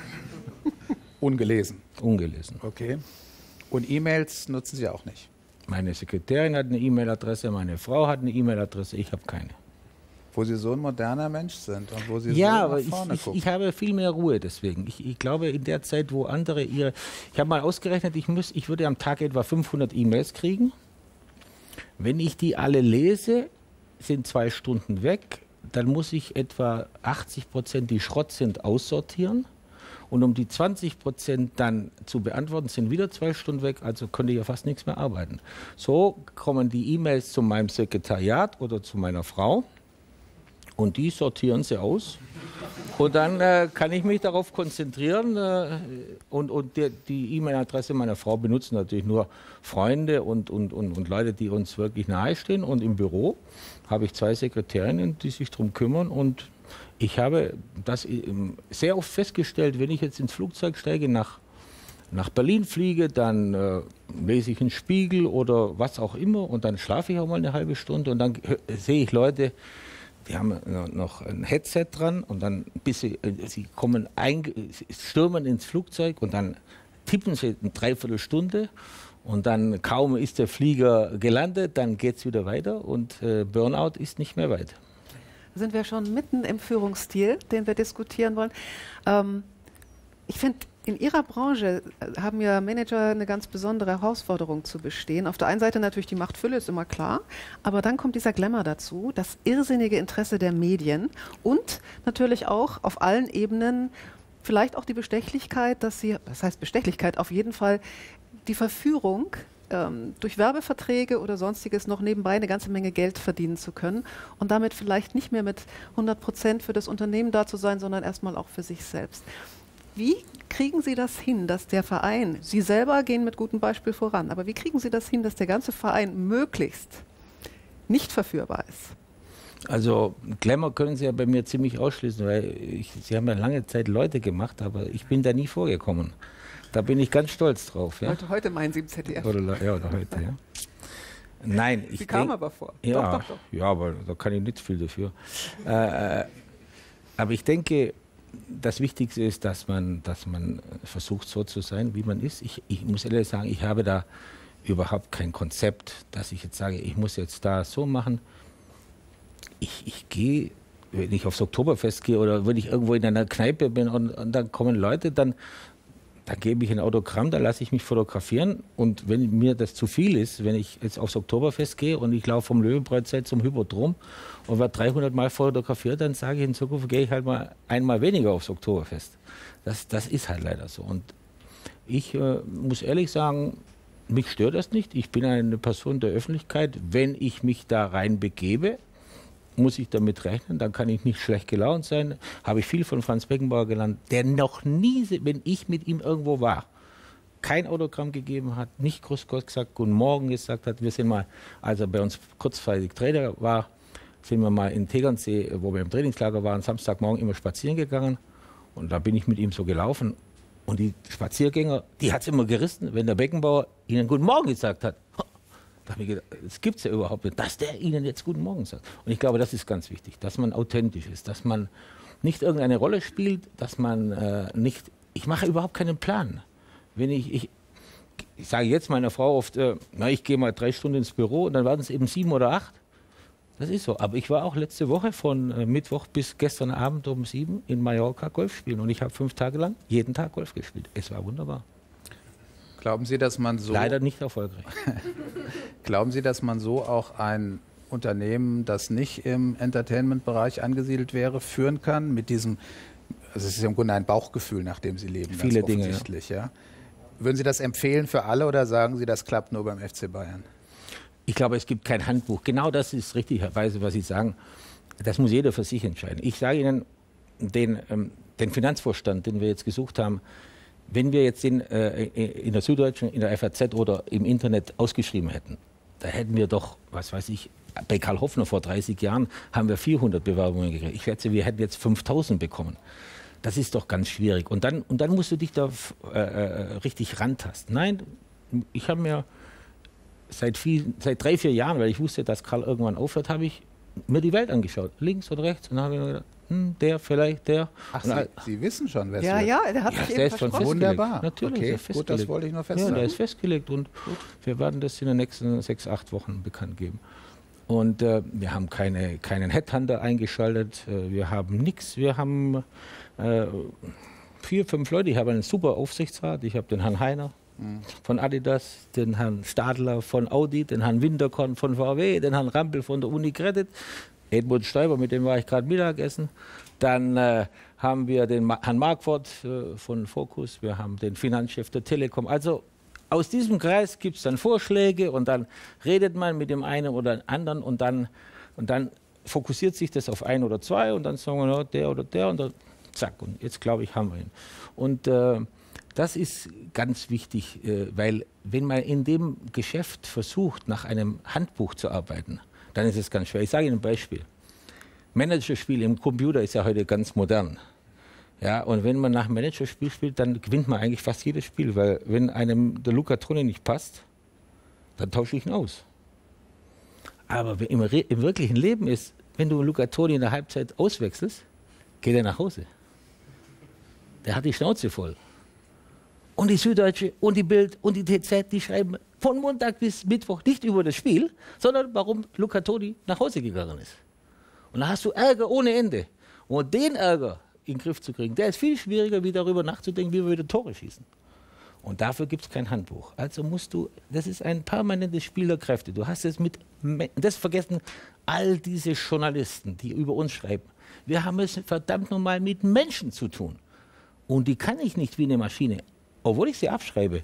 Ungelesen? Ungelesen. Okay. Und E-Mails nutzen Sie auch nicht? Meine Sekretärin hat eine E-Mail-Adresse, meine Frau hat eine E-Mail-Adresse, ich habe keine. Wo Sie so ein moderner Mensch sind und wo Sie ja, so nach vorne aber ich, gucken. ich, ich habe viel mehr Ruhe deswegen. Ich, ich glaube, in der Zeit, wo andere ihre... Ich habe mal ausgerechnet, ich, muss, ich würde am Tag etwa fünfhundert E-Mails kriegen. Wenn ich die alle lese, sind zwei Stunden weg. Dann muss ich etwa achtzig Prozent, die Schrott sind, aussortieren. Und um die zwanzig Prozent dann zu beantworten, sind wieder zwei Stunden weg, also könnte ich ja fast nichts mehr arbeiten. So kommen die E-Mails zu meinem Sekretariat oder zu meiner Frau und die sortieren sie aus. Und dann äh, kann ich mich darauf konzentrieren äh, und, und die E-Mail-Adresse meiner Frau benutzen natürlich nur Freunde und, und, und, und Leute, die uns wirklich nahestehen. Und im Büro habe ich zwei Sekretärinnen, die sich darum kümmern und ich habe das sehr oft festgestellt, wenn ich jetzt ins Flugzeug steige nach nach Berlin fliege, dann äh, lese ich einen Spiegel oder was auch immer und dann schlafe ich auch mal eine halbe Stunde und dann sehe ich Leute, die haben noch ein Headset dran und dann bis sie, sie kommen ein, stürmen ins Flugzeug und dann tippen sie eine Dreiviertelstunde und dann kaum ist der Flieger gelandet, dann geht es wieder weiter und äh, Burnout ist nicht mehr weit. Da sind wir schon mitten im Führungsstil, den wir diskutieren wollen. Ähm, ich finde, in Ihrer Branche haben ja Manager eine ganz besondere Herausforderung zu bestehen. Auf der einen Seite natürlich die Machtfülle, ist immer klar, aber dann kommt dieser Glamour dazu, das irrsinnige Interesse der Medien und natürlich auch auf allen Ebenen vielleicht auch die Bestechlichkeit, dass Sie, das heißt Bestechlichkeit, auf jeden Fall die Verführung, ähm, durch Werbeverträge oder Sonstiges noch nebenbei eine ganze Menge Geld verdienen zu können und damit vielleicht nicht mehr mit hundert Prozent für das Unternehmen da zu sein, sondern erstmal auch für sich selbst. Wie kriegen Sie das hin, dass der Verein, Sie selber gehen mit gutem Beispiel voran, aber wie kriegen Sie das hin, dass der ganze Verein möglichst nicht verführbar ist? Also Glamour können Sie ja bei mir ziemlich ausschließen, weil ich, Sie haben ja lange Zeit Leute gemacht, aber ich bin da nie vorgekommen. Da bin ich ganz stolz drauf. Ja? Heute, heute meinen Sie im Z D F. Oder, ja, oder heute, ja. Nein, Sie ich kam denk, aber vor. Ja, doch, doch, doch. ja, aber da kann ich nicht viel dafür. Äh, aber ich denke, das Wichtigste ist, dass man, dass man versucht, so zu sein, wie man ist. Ich, ich muss ehrlich sagen, ich habe da überhaupt kein Konzept, dass ich jetzt sage, ich muss jetzt da so machen. Ich, ich gehe, wenn ich aufs Oktoberfest gehe oder wenn ich irgendwo in einer Kneipe bin und, und dann kommen Leute, dann, dann gebe ich ein Autogramm, dann lasse ich mich fotografieren. Und wenn mir das zu viel ist, wenn ich jetzt aufs Oktoberfest gehe und ich laufe vom Löwenbräuzelt zum Hypodrom und werde dreihundert Mal fotografiert, dann sage ich, in Zukunft gehe ich halt mal einmal weniger aufs Oktoberfest. Das, das ist halt leider so. Und ich äh, muss ehrlich sagen, mich stört das nicht. Ich bin eine Person der Öffentlichkeit. Wenn ich mich da rein begebe, muss ich damit rechnen, dann kann ich nicht schlecht gelaunt sein. Habe ich viel von Franz Beckenbauer gelernt, der noch nie, wenn ich mit ihm irgendwo war, kein Autogramm gegeben hat, nicht Grüß Gott gesagt, Guten Morgen gesagt hat. Wir sind mal, als er bei uns kurzzeitig Trainer war, sind wir mal in Tegernsee, wo wir im Trainingslager waren, Samstagmorgen immer spazieren gegangen. Und da bin ich mit ihm so gelaufen. Und die Spaziergänger, die hat es immer gerissen, wenn der Beckenbauer ihnen Guten Morgen gesagt hat. Da habe ich gedacht, das gibt es ja überhaupt nicht, dass der ihnen jetzt Guten Morgen sagt. Und ich glaube, das ist ganz wichtig, dass man authentisch ist, dass man nicht irgendeine Rolle spielt, dass man äh, nicht, ich mache überhaupt keinen Plan. Wenn ich, ich, ich sage jetzt meiner Frau oft, äh, na, ich gehe mal drei Stunden ins Büro und dann werden es eben sieben oder acht. Das ist so. Aber ich war auch letzte Woche von äh, Mittwoch bis gestern Abend um sieben in Mallorca Golf spielen und ich habe fünf Tage lang jeden Tag Golf gespielt. Es war wunderbar. Glauben Sie, dass man so... Leider nicht erfolgreich. Glauben Sie, dass man so auch ein Unternehmen, das nicht im Entertainment-Bereich angesiedelt wäre, führen kann? Mit diesem, also es ist im Grunde ein Bauchgefühl, nach dem Sie leben. Viele ganz Dinge, offensichtlich, ja. Ja. Würden Sie das empfehlen für alle oder sagen Sie, das klappt nur beim F C Bayern? Ich glaube, es gibt kein Handbuch. Genau das ist richtigerweise, was Sie sagen. Das muss jeder für sich entscheiden. Ich sage Ihnen, den, ähm, den Finanzvorstand, den wir jetzt gesucht haben, wenn wir jetzt den äh, in der Süddeutschen, in der F A Z oder im Internet ausgeschrieben hätten, da hätten wir doch, was weiß ich, bei Karl Hoffner vor dreißig Jahren haben wir vierhundert Bewerbungen gekriegt. Ich schätze, wir hätten jetzt fünftausend bekommen. Das ist doch ganz schwierig. Und dann, und dann musst du dich da äh, richtig rantasten. Nein, ich habe mir seit, viel, seit drei, vier Jahren, weil ich wusste, dass Karl irgendwann aufhört, habe ich mir die Welt angeschaut, links oder rechts. Und dann habe ich mir gedacht, hm, der, vielleicht der. Ach, Sie, Sie wissen schon, wer es Ja, wird. ja, der hat Ja, sich der eben ist schon versprochen. festgelegt. Wunderbar. Natürlich, Okay, ist er gut, festgelegt. das wollte ich noch Ja, festhalten. der ist festgelegt und wir werden das in den nächsten sechs, acht Wochen bekannt geben. Und äh, wir haben keine, keinen Headhunter eingeschaltet, äh, wir haben nichts, wir haben äh, vier, fünf Leute. Ich habe einen super Aufsichtsrat, ich habe den Herrn Heiner mhm. von Adidas, den Herrn Stadler von Audi, den Herrn Winterkorn von V W, den Herrn Rampel von der Unicredit, Edmund Stoiber, mit dem war ich gerade Mittagessen. Dann äh, haben wir den Ma Herrn Marquardt äh, von Focus, wir haben den Finanzchef der Telekom. Also aus diesem Kreis gibt es dann Vorschläge und dann redet man mit dem einen oder anderen und dann, und dann fokussiert sich das auf ein oder zwei und dann sagen wir, no, der oder der und dann zack. Und jetzt glaube ich, haben wir ihn. Und äh, das ist ganz wichtig, äh, weil wenn man in dem Geschäft versucht, nach einem Handbuch zu arbeiten, dann ist es ganz schwer. Ich sage Ihnen ein Beispiel. Managerspiel im Computer ist ja heute ganz modern. Ja, und wenn man nach dem Managerspiel spielt, dann gewinnt man eigentlich fast jedes Spiel, weil wenn einem der Luca Toni nicht passt, dann tausche ich ihn aus. Aber im, im wirklichen Leben ist, wenn du Luca Toni in der Halbzeit auswechselst, geht er nach Hause. Der hat die Schnauze voll. Und die Süddeutsche und die Bild und die T Z, die schreiben von Montag bis Mittwoch nicht über das Spiel, sondern warum Luca Toni nach Hause gegangen ist. Und da hast du Ärger ohne Ende. Und den Ärger in den Griff zu kriegen, der ist viel schwieriger, wie darüber nachzudenken, wie wir wieder Tore schießen. Und dafür gibt es kein Handbuch. Also musst du, das ist ein permanentes Spiel der Kräfte. Du hast es mit, das vergessen all diese Journalisten, die über uns schreiben. Wir haben es verdammt nochmal mit Menschen zu tun. Und die kann ich nicht wie eine Maschine, obwohl ich sie abschreibe,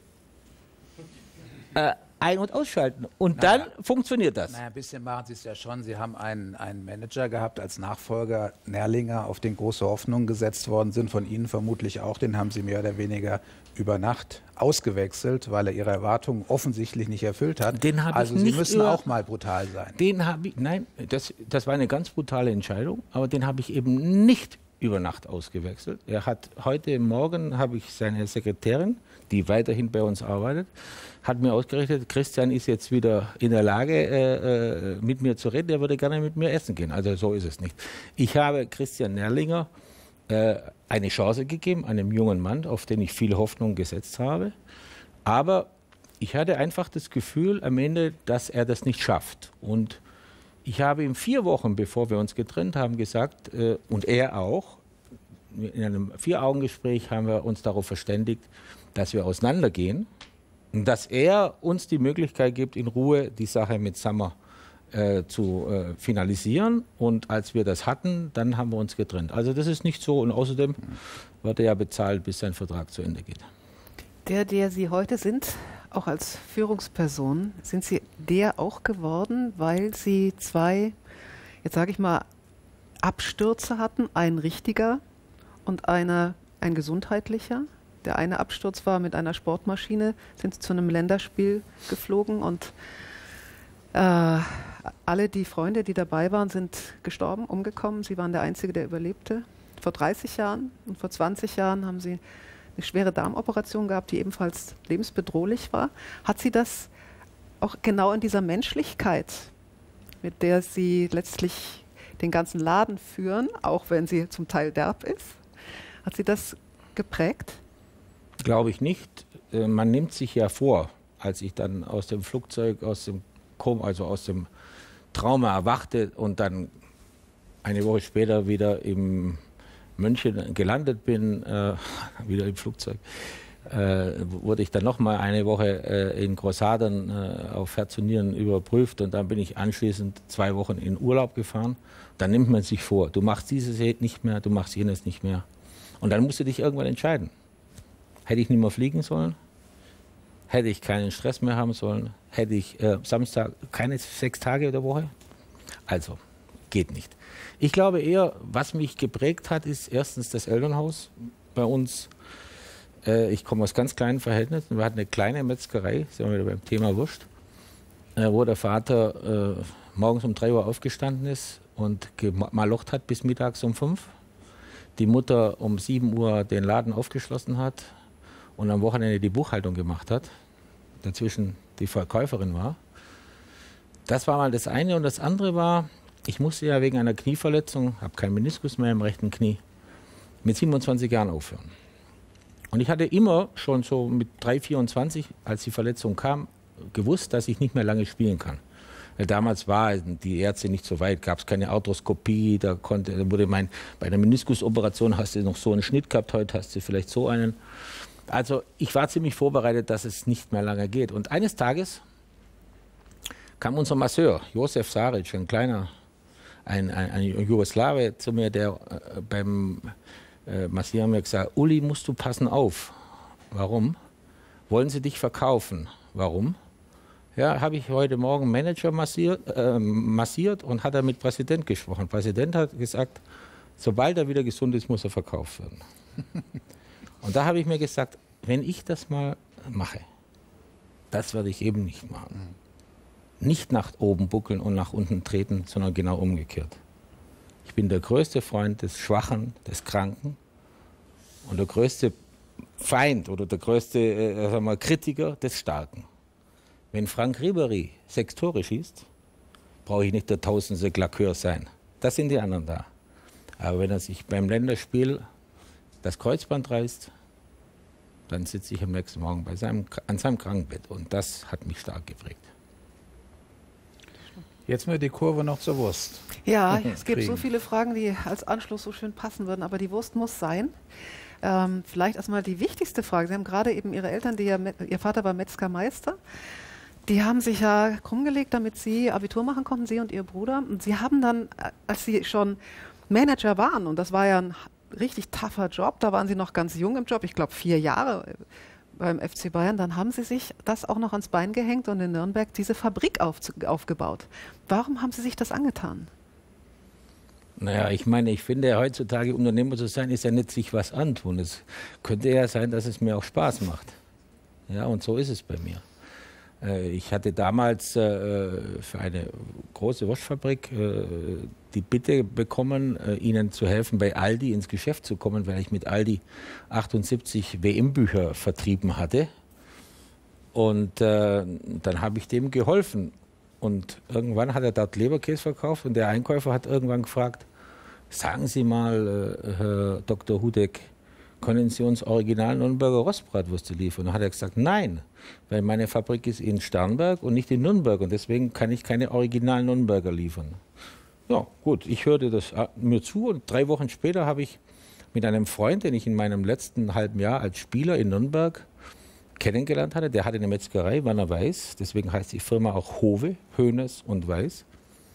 äh, ein- und ausschalten. Und dann naja, funktioniert das. Naja, ein bisschen machen Sie es ja schon. Sie haben einen, einen Manager gehabt als Nachfolger, Nerlinger, auf den große Hoffnungen gesetzt worden sind, von Ihnen vermutlich auch. Den haben Sie mehr oder weniger über Nacht ausgewechselt, weil er Ihre Erwartungen offensichtlich nicht erfüllt hat. Den hab also ich Sie nicht müssen über- auch mal brutal sein. Den habe ich, nein, das, das war eine ganz brutale Entscheidung, aber den habe ich eben nicht über Nacht ausgewechselt. Er hat heute Morgen, habe ich seine Sekretärin, die weiterhin bei uns arbeitet, hat mir ausgerechnet, Christian ist jetzt wieder in der Lage, äh, äh, mit mir zu reden, er würde gerne mit mir essen gehen. Also so ist es nicht. Ich habe Christian Nerlinger äh, eine Chance gegeben, einem jungen Mann, auf den ich viel Hoffnung gesetzt habe. Aber ich hatte einfach das Gefühl am Ende, dass er das nicht schafft. Und ich habe ihm vier Wochen, bevor wir uns getrennt haben, gesagt, äh, und er auch, in einem Vier-Augen-Gespräch haben wir uns darauf verständigt, dass wir auseinandergehen und dass er uns die Möglichkeit gibt, in Ruhe die Sache mit Sammer äh, zu äh, finalisieren. Und als wir das hatten, dann haben wir uns getrennt. Also das ist nicht so. Und außerdem wird er ja bezahlt, bis sein Vertrag zu Ende geht. Der, der Sie heute sind, auch als Führungsperson, sind Sie der auch geworden, weil Sie zwei, jetzt sage ich mal, Abstürze hatten, ein richtiger und einer, ein gesundheitlicher. Der eine Absturz war mit einer Sportmaschine, sind Sie zu einem Länderspiel geflogen und äh, alle die Freunde, die dabei waren, sind gestorben, umgekommen. Sie waren der Einzige, der überlebte. Vor dreißig Jahren und vor zwanzig Jahren haben Sie eine schwere Darmoperation gehabt, die ebenfalls lebensbedrohlich war. Hat Sie das auch genau in dieser Menschlichkeit, mit der Sie letztlich den ganzen Laden führen, auch wenn sie zum Teil derb ist, hat Sie das geprägt? Glaube ich nicht. Äh, man nimmt sich ja vor, als ich dann aus dem Flugzeug, aus dem Koma, also aus dem Trauma erwachte und dann eine Woche später wieder im München gelandet bin, äh, wieder im Flugzeug, äh, wurde ich dann nochmal eine Woche äh, in Großhadern äh, auf Herz und Nieren überprüft und dann bin ich anschließend zwei Wochen in Urlaub gefahren. Dann nimmt man sich vor, du machst dieses nicht mehr, du machst jenes nicht mehr. Und dann musst du dich irgendwann entscheiden. Hätte ich nicht mehr fliegen sollen? Hätte ich keinen Stress mehr haben sollen? Hätte ich äh, Samstag keine sechs Tage der Woche? Also, geht nicht. Ich glaube eher, was mich geprägt hat, ist erstens das Elternhaus bei uns. Äh, ich komme aus ganz kleinen Verhältnissen. Wir hatten eine kleine Metzgerei, sind wir wieder beim Thema Wurst, äh, wo der Vater äh, morgens um drei Uhr aufgestanden ist und gemalocht hat bis mittags um fünf. Die Mutter um sieben Uhr den Laden aufgeschlossen hat und am Wochenende die Buchhaltung gemacht hat. Dazwischen die Verkäuferin war. Das war mal das eine. Und das andere war, ich musste ja wegen einer Knieverletzung, habe keinen Meniskus mehr im rechten Knie, mit siebenundzwanzig Jahren aufhören. Und ich hatte immer schon so mit drei, vierundzwanzig, als die Verletzung kam, gewusst, dass ich nicht mehr lange spielen kann. Weil damals war die Ärzte nicht so weit, gab es keine Arthroskopie, da konnte, da wurde mein, bei der Meniskusoperation hast du noch so einen Schnitt gehabt, heute hast du vielleicht so einen. Also ich war ziemlich vorbereitet, dass es nicht mehr lange geht. Und eines Tages kam unser Masseur, Josef Saric, ein kleiner, ein, ein, ein Jugoslawe, zu mir, der äh, beim äh, Massieren mir gesagt, Uli, musst du passen auf. Warum? Wollen sie dich verkaufen? Warum? Ja, habe ich heute Morgen Manager massiert, äh, massiert und hat er mit Präsident gesprochen. Präsident hat gesagt, sobald er wieder gesund ist, muss er verkauft werden. Und da habe ich mir gesagt, wenn ich das mal mache, das werde ich eben nicht machen. Nicht nach oben buckeln und nach unten treten, sondern genau umgekehrt. Ich bin der größte Freund des Schwachen, des Kranken und der größte Feind oder der größte äh, sagen wir, Kritiker des Starken. Wenn Franck Ribéry sechs Tore schießt, brauche ich nicht der tausendste Klakör sein. Das sind die anderen da. Aber wenn er sich beim Länderspiel das Kreuzband reißt, dann sitze ich am nächsten Morgen bei seinem, an seinem Krankenbett. Und das hat mich stark geprägt. Jetzt mir die Kurve noch zur Wurst. Ja, es gibt kriegen. so viele Fragen, die als Anschluss so schön passen würden, aber die Wurst muss sein. Ähm, vielleicht erstmal die wichtigste Frage. Sie haben gerade eben Ihre Eltern, die ja, Ihr Vater war Metzgermeister, die haben sich ja krumm gelegt, damit Sie Abitur machen konnten, Sie und Ihr Bruder. Und Sie haben dann, als Sie schon Manager waren, und das war ja ein richtig tougher Job, da waren Sie noch ganz jung im Job, ich glaube vier Jahre beim F C Bayern, dann haben Sie sich das auch noch ans Bein gehängt und in Nürnberg diese Fabrik auf, aufgebaut. Warum haben Sie sich das angetan? Naja, ich meine, ich finde, heutzutage Unternehmer zu sein, ist ja nicht sich was antun. Es könnte ja sein, dass es mir auch Spaß macht. Ja, und so ist es bei mir. Ich hatte damals äh, für eine große Wurstfabrik äh, die Bitte bekommen, äh, ihnen zu helfen, bei Aldi ins Geschäft zu kommen, weil ich mit Aldi achtundsiebzig W M-Bücher vertrieben hatte. Und äh, dann habe ich dem geholfen. Und irgendwann hat er dort Leberkäse verkauft und der Einkäufer hat irgendwann gefragt, sagen Sie mal, äh, Herr Doktor Hudek, können Sie uns original Nürnberger Rostbratwürste liefern? Und dann hat er gesagt, nein, weil meine Fabrik ist in Starnberg und nicht in Nürnberg und deswegen kann ich keine originalen Nürnberger liefern. Ja, gut, ich hörte das mir zu und drei Wochen später habe ich mit einem Freund, den ich in meinem letzten halben Jahr als Spieler in Nürnberg kennengelernt hatte, der hatte eine Metzgerei, Werner Weiß, deswegen heißt die Firma auch Hove, Hönes und Weiß.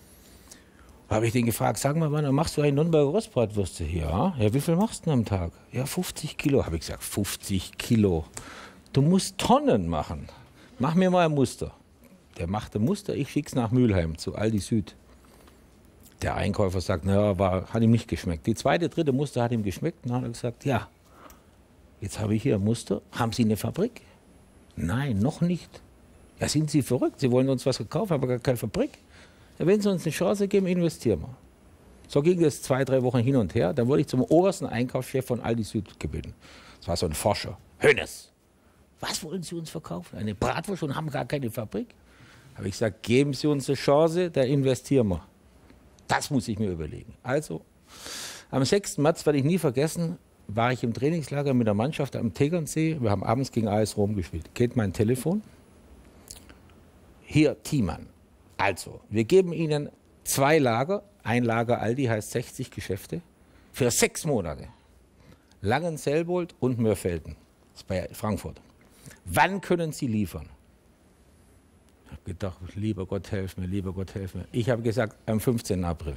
Da habe ich den gefragt, sag mal, Werner, machst du eine Nürnberger Rostbratwürste? Ja. Ja, wie viel machst du denn am Tag? Ja, fünfzig Kilo. Habe ich gesagt, fünfzig Kilo. Du musst Tonnen machen. Mach mir mal ein Muster. Der macht ein Muster, ich schick's nach Mülheim zu Aldi Süd. Der Einkäufer sagt, naja, war, hat ihm nicht geschmeckt. Die zweite, dritte Muster hat ihm geschmeckt. Und dann hat er gesagt, ja, jetzt habe ich hier ein Muster. Haben Sie eine Fabrik? Nein, noch nicht. Ja, sind Sie verrückt? Sie wollen uns was verkaufen, aber gar keine Fabrik. Ja, wenn Sie uns eine Chance geben, investieren wir. So ging es zwei, drei Wochen hin und her. Dann wurde ich zum obersten Einkaufschef von Aldi Süd gebeten. Das war so ein Forscher. Hönes, was wollen Sie uns verkaufen? Eine Bratwurst und haben gar keine Fabrik? Habe ich gesagt, geben Sie uns eine Chance, da investieren wir. Das muss ich mir überlegen. Also, am sechsten März, werde ich nie vergessen, war ich im Trainingslager mit der Mannschaft am Tegernsee. Wir haben abends gegen A S Rom gespielt. Geht mein Telefon. Hier, Thiemann. Also, wir geben Ihnen zwei Lager. Ein Lager Aldi heißt sechzig Geschäfte. Für sechs Monate. Langenselbold und Mörfelden. Das ist bei Frankfurt. Wann können Sie liefern? Ich habe gedacht, lieber Gott, helf mir, lieber Gott, helf mir. Ich habe gesagt, am fünfzehnten April.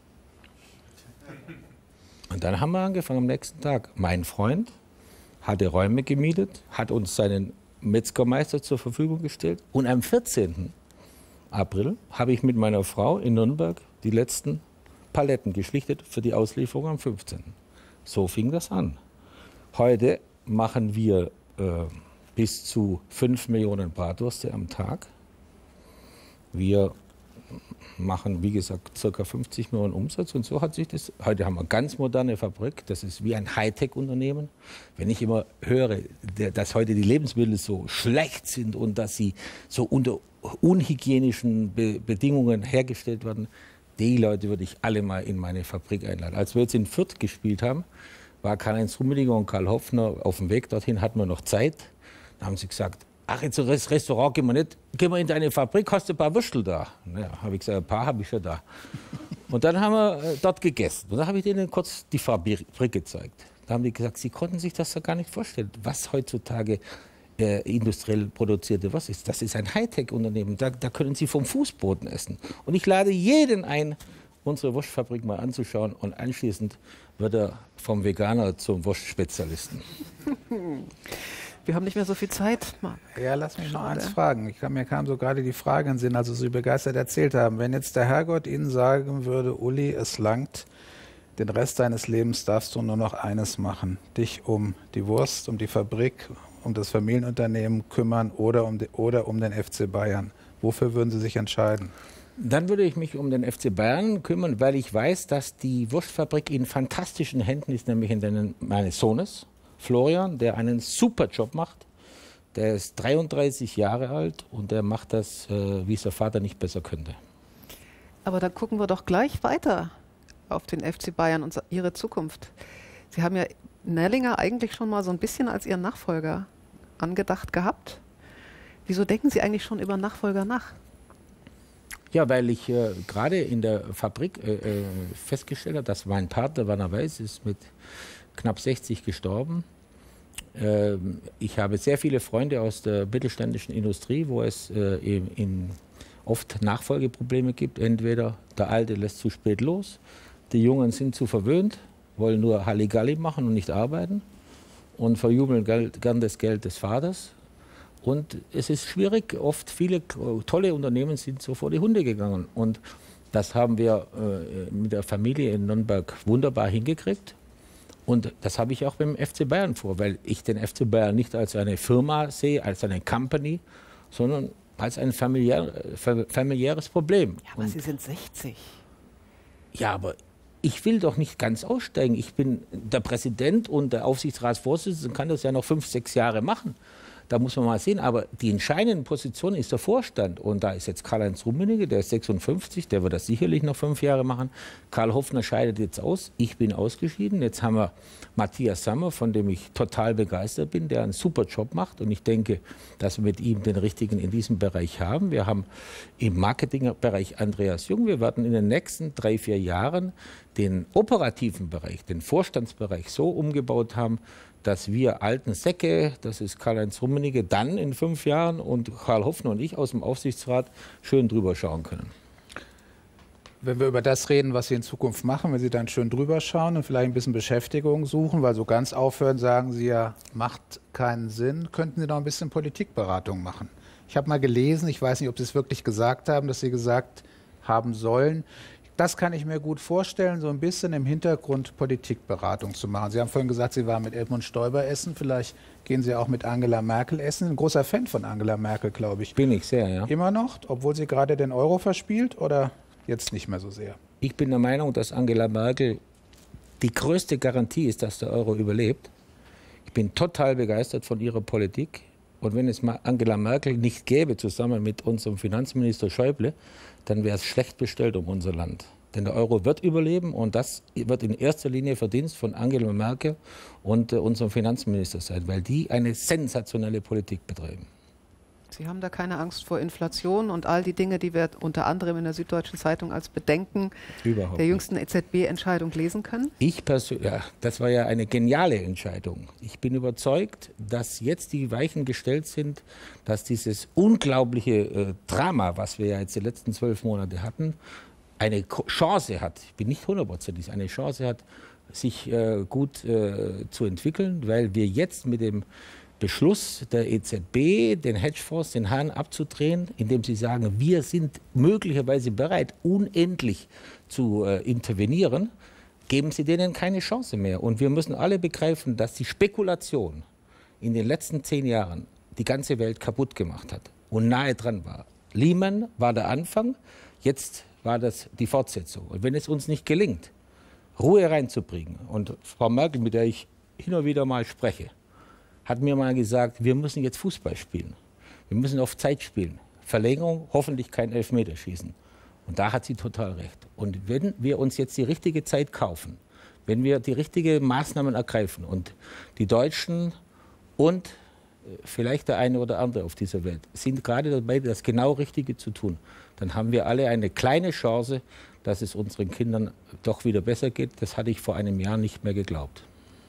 Und dann haben wir angefangen am nächsten Tag. Mein Freund hatte Räume gemietet, hat uns seinen Metzgermeister zur Verfügung gestellt. Und am vierzehnten April habe ich mit meiner Frau in Nürnberg die letzten Paletten geschlichtet für die Auslieferung am fünfzehnten So fing das an. Heute machen wir äh, bis zu fünf Millionen Bratwürste am Tag. Wir machen, wie gesagt, ca. fünfzig Millionen Umsatz und so hat sich das. Heute haben wir eine ganz moderne Fabrik, das ist wie ein Hightech-Unternehmen. Wenn ich immer höre, der, dass heute die Lebensmittel so schlecht sind und dass sie so unter unhygienischen Be Bedingungen hergestellt werden, die Leute würde ich alle mal in meine Fabrik einladen. Als wir jetzt in Fürth gespielt haben, war Karl-Heinz Rummenigge und Karl Hopfner auf dem Weg dorthin, hatten wir noch Zeit. Da haben sie gesagt, ach, jetzt ins Restaurant gehen wir nicht, gehen wir in deine Fabrik, hast du ein paar Würstel da? Ja, habe ich gesagt, ein paar habe ich schon da. Und dann haben wir äh, dort gegessen. Und dann habe ich denen kurz die Fabrik gezeigt. Da haben die gesagt, sie konnten sich das ja gar nicht vorstellen, was heutzutage äh, industriell produzierte Wurst ist. Das ist ein Hightech-Unternehmen, da, da können sie vom Fußboden essen. Und ich lade jeden ein, unsere Wurstfabrik mal anzuschauen und anschließend wird er vom Veganer zum Wurstspezialisten. Wir haben nicht mehr so viel Zeit. Ja, lass mich Schade. noch eins fragen. Ich, mir kam so gerade die Frage in den Sinn, also Sie begeistert erzählt haben. Wenn jetzt der Herrgott Ihnen sagen würde, Uli, es langt, den Rest deines Lebens darfst du nur noch eines machen. Dich um die Wurst, um die Fabrik, um das Familienunternehmen kümmern oder um, die, oder um den F C Bayern. Wofür würden Sie sich entscheiden? Dann würde ich mich um den F C Bayern kümmern, weil ich weiß, dass die Wurstfabrik in fantastischen Händen ist, nämlich in denen meines Sohnes. Florian, der einen super Job macht. Der ist dreiunddreißig Jahre alt und der macht das, äh, wie es der Vater nicht besser könnte. Aber dann gucken wir doch gleich weiter auf den F C Bayern und ihre Zukunft. Sie haben ja Nerlinger eigentlich schon mal so ein bisschen als Ihren Nachfolger angedacht gehabt. Wieso denken Sie eigentlich schon über Nachfolger nach? Ja, weil ich äh, gerade in der Fabrik äh, äh, festgestellt habe, dass mein Partner Werner Weiß ist mit knapp sechzig gestorben. Äh, ich habe sehr viele Freunde aus der mittelständischen Industrie, wo es äh, in, in oft Nachfolgeprobleme gibt. Entweder der Alte lässt zu spät los, die Jungen sind zu verwöhnt, wollen nur Halligalli machen und nicht arbeiten und verjubeln Geld, gern das Geld des Vaters. Und es ist schwierig, oft viele tolle Unternehmen sind so vor die Hunde gegangen. Und das haben wir äh, mit der Familie in Nürnberg wunderbar hingekriegt. Und das habe ich auch beim F C Bayern vor, weil ich den F C Bayern nicht als eine Firma sehe, als eine Company, sondern als ein familiär, familiäres Problem. Ja, aber und Sie sind sechzig. Ja, aber ich will doch nicht ganz aussteigen. Ich bin der Präsident und der Aufsichtsratsvorsitzende und kann das ja noch fünf, sechs Jahre machen. Da muss man mal sehen, aber die entscheidende Position ist der Vorstand. Und da ist jetzt Karl-Heinz Rummenigge, der ist sechsundfünfzig, der wird das sicherlich noch fünf Jahre machen. Karl Hoffner scheidet jetzt aus, ich bin ausgeschieden. Jetzt haben wir Matthias Sammer, von dem ich total begeistert bin, der einen super Job macht. Und ich denke, dass wir mit ihm den richtigen in diesem Bereich haben. Wir haben im Marketingbereich Andreas Jung. Wir werden in den nächsten drei, vier Jahren den operativen Bereich, den Vorstandsbereich so umgebaut haben, dass wir alten Säcke, das ist Karl-Heinz Rummenigge, dann in fünf Jahren und Karl Hoffner und ich aus dem Aufsichtsrat schön drüber schauen können. Wenn wir über das reden, was Sie in Zukunft machen, wenn Sie dann schön drüber schauen und vielleicht ein bisschen Beschäftigung suchen, weil so ganz aufhören, sagen Sie ja, macht keinen Sinn, könnten Sie noch ein bisschen Politikberatung machen. Ich habe mal gelesen, ich weiß nicht, ob Sie es wirklich gesagt haben, dass Sie gesagt haben sollen, das kann ich mir gut vorstellen, so ein bisschen im Hintergrund Politikberatung zu machen. Sie haben vorhin gesagt, Sie waren mit Edmund Stoiber essen. Vielleicht gehen Sie auch mit Angela Merkel essen. Ein großer Fan von Angela Merkel, glaube ich. Bin ich sehr, ja. Immer noch, obwohl sie gerade den Euro verspielt oder jetzt nicht mehr so sehr? Ich bin der Meinung, dass Angela Merkel die größte Garantie ist, dass der Euro überlebt. Ich bin total begeistert von ihrer Politik. Und wenn es mal Angela Merkel nicht gäbe, zusammen mit unserem Finanzminister Schäuble, dann wäre es schlecht bestellt um unser Land. Denn der Euro wird überleben und das wird in erster Linie Verdienst von Angela Merkel und äh, unserem Finanzminister sein, weil die eine sensationelle Politik betreiben. Sie haben da keine Angst vor Inflation und all die Dinge, die wir unter anderem in der Süddeutschen Zeitung als Bedenken Überhaupt der jüngsten E Z B-Entscheidung lesen können? Ich persönlich, ja, das war ja eine geniale Entscheidung. Ich bin überzeugt, dass jetzt die Weichen gestellt sind, dass dieses unglaubliche äh, Drama, was wir ja jetzt die letzten zwölf Monate hatten, eine Chance hat, ich bin nicht hundertprozentig, eine Chance hat, sich äh, gut äh, zu entwickeln, weil wir jetzt mit dem Beschluss der E Z B, den Hedgefonds, den Hahn abzudrehen, indem sie sagen, wir sind möglicherweise bereit, unendlich zu äh, intervenieren, geben sie denen keine Chance mehr. Und wir müssen alle begreifen, dass die Spekulation in den letzten zehn Jahren die ganze Welt kaputt gemacht hat und nahe dran war. Lehman war der Anfang, jetzt war das die Fortsetzung. Und wenn es uns nicht gelingt, Ruhe reinzubringen, und Frau Merkel, mit der ich hin und wieder mal spreche, hat mir mal gesagt, wir müssen jetzt Fußball spielen. Wir müssen auf Zeit spielen. Verlängerung, hoffentlich kein Elfmeterschießen. Und da hat sie total recht. Und wenn wir uns jetzt die richtige Zeit kaufen, wenn wir die richtigen Maßnahmen ergreifen und die Deutschen und vielleicht der eine oder andere auf dieser Welt sind gerade dabei, das genau Richtige zu tun, dann haben wir alle eine kleine Chance, dass es unseren Kindern doch wieder besser geht. Das hatte ich vor einem Jahr nicht mehr geglaubt.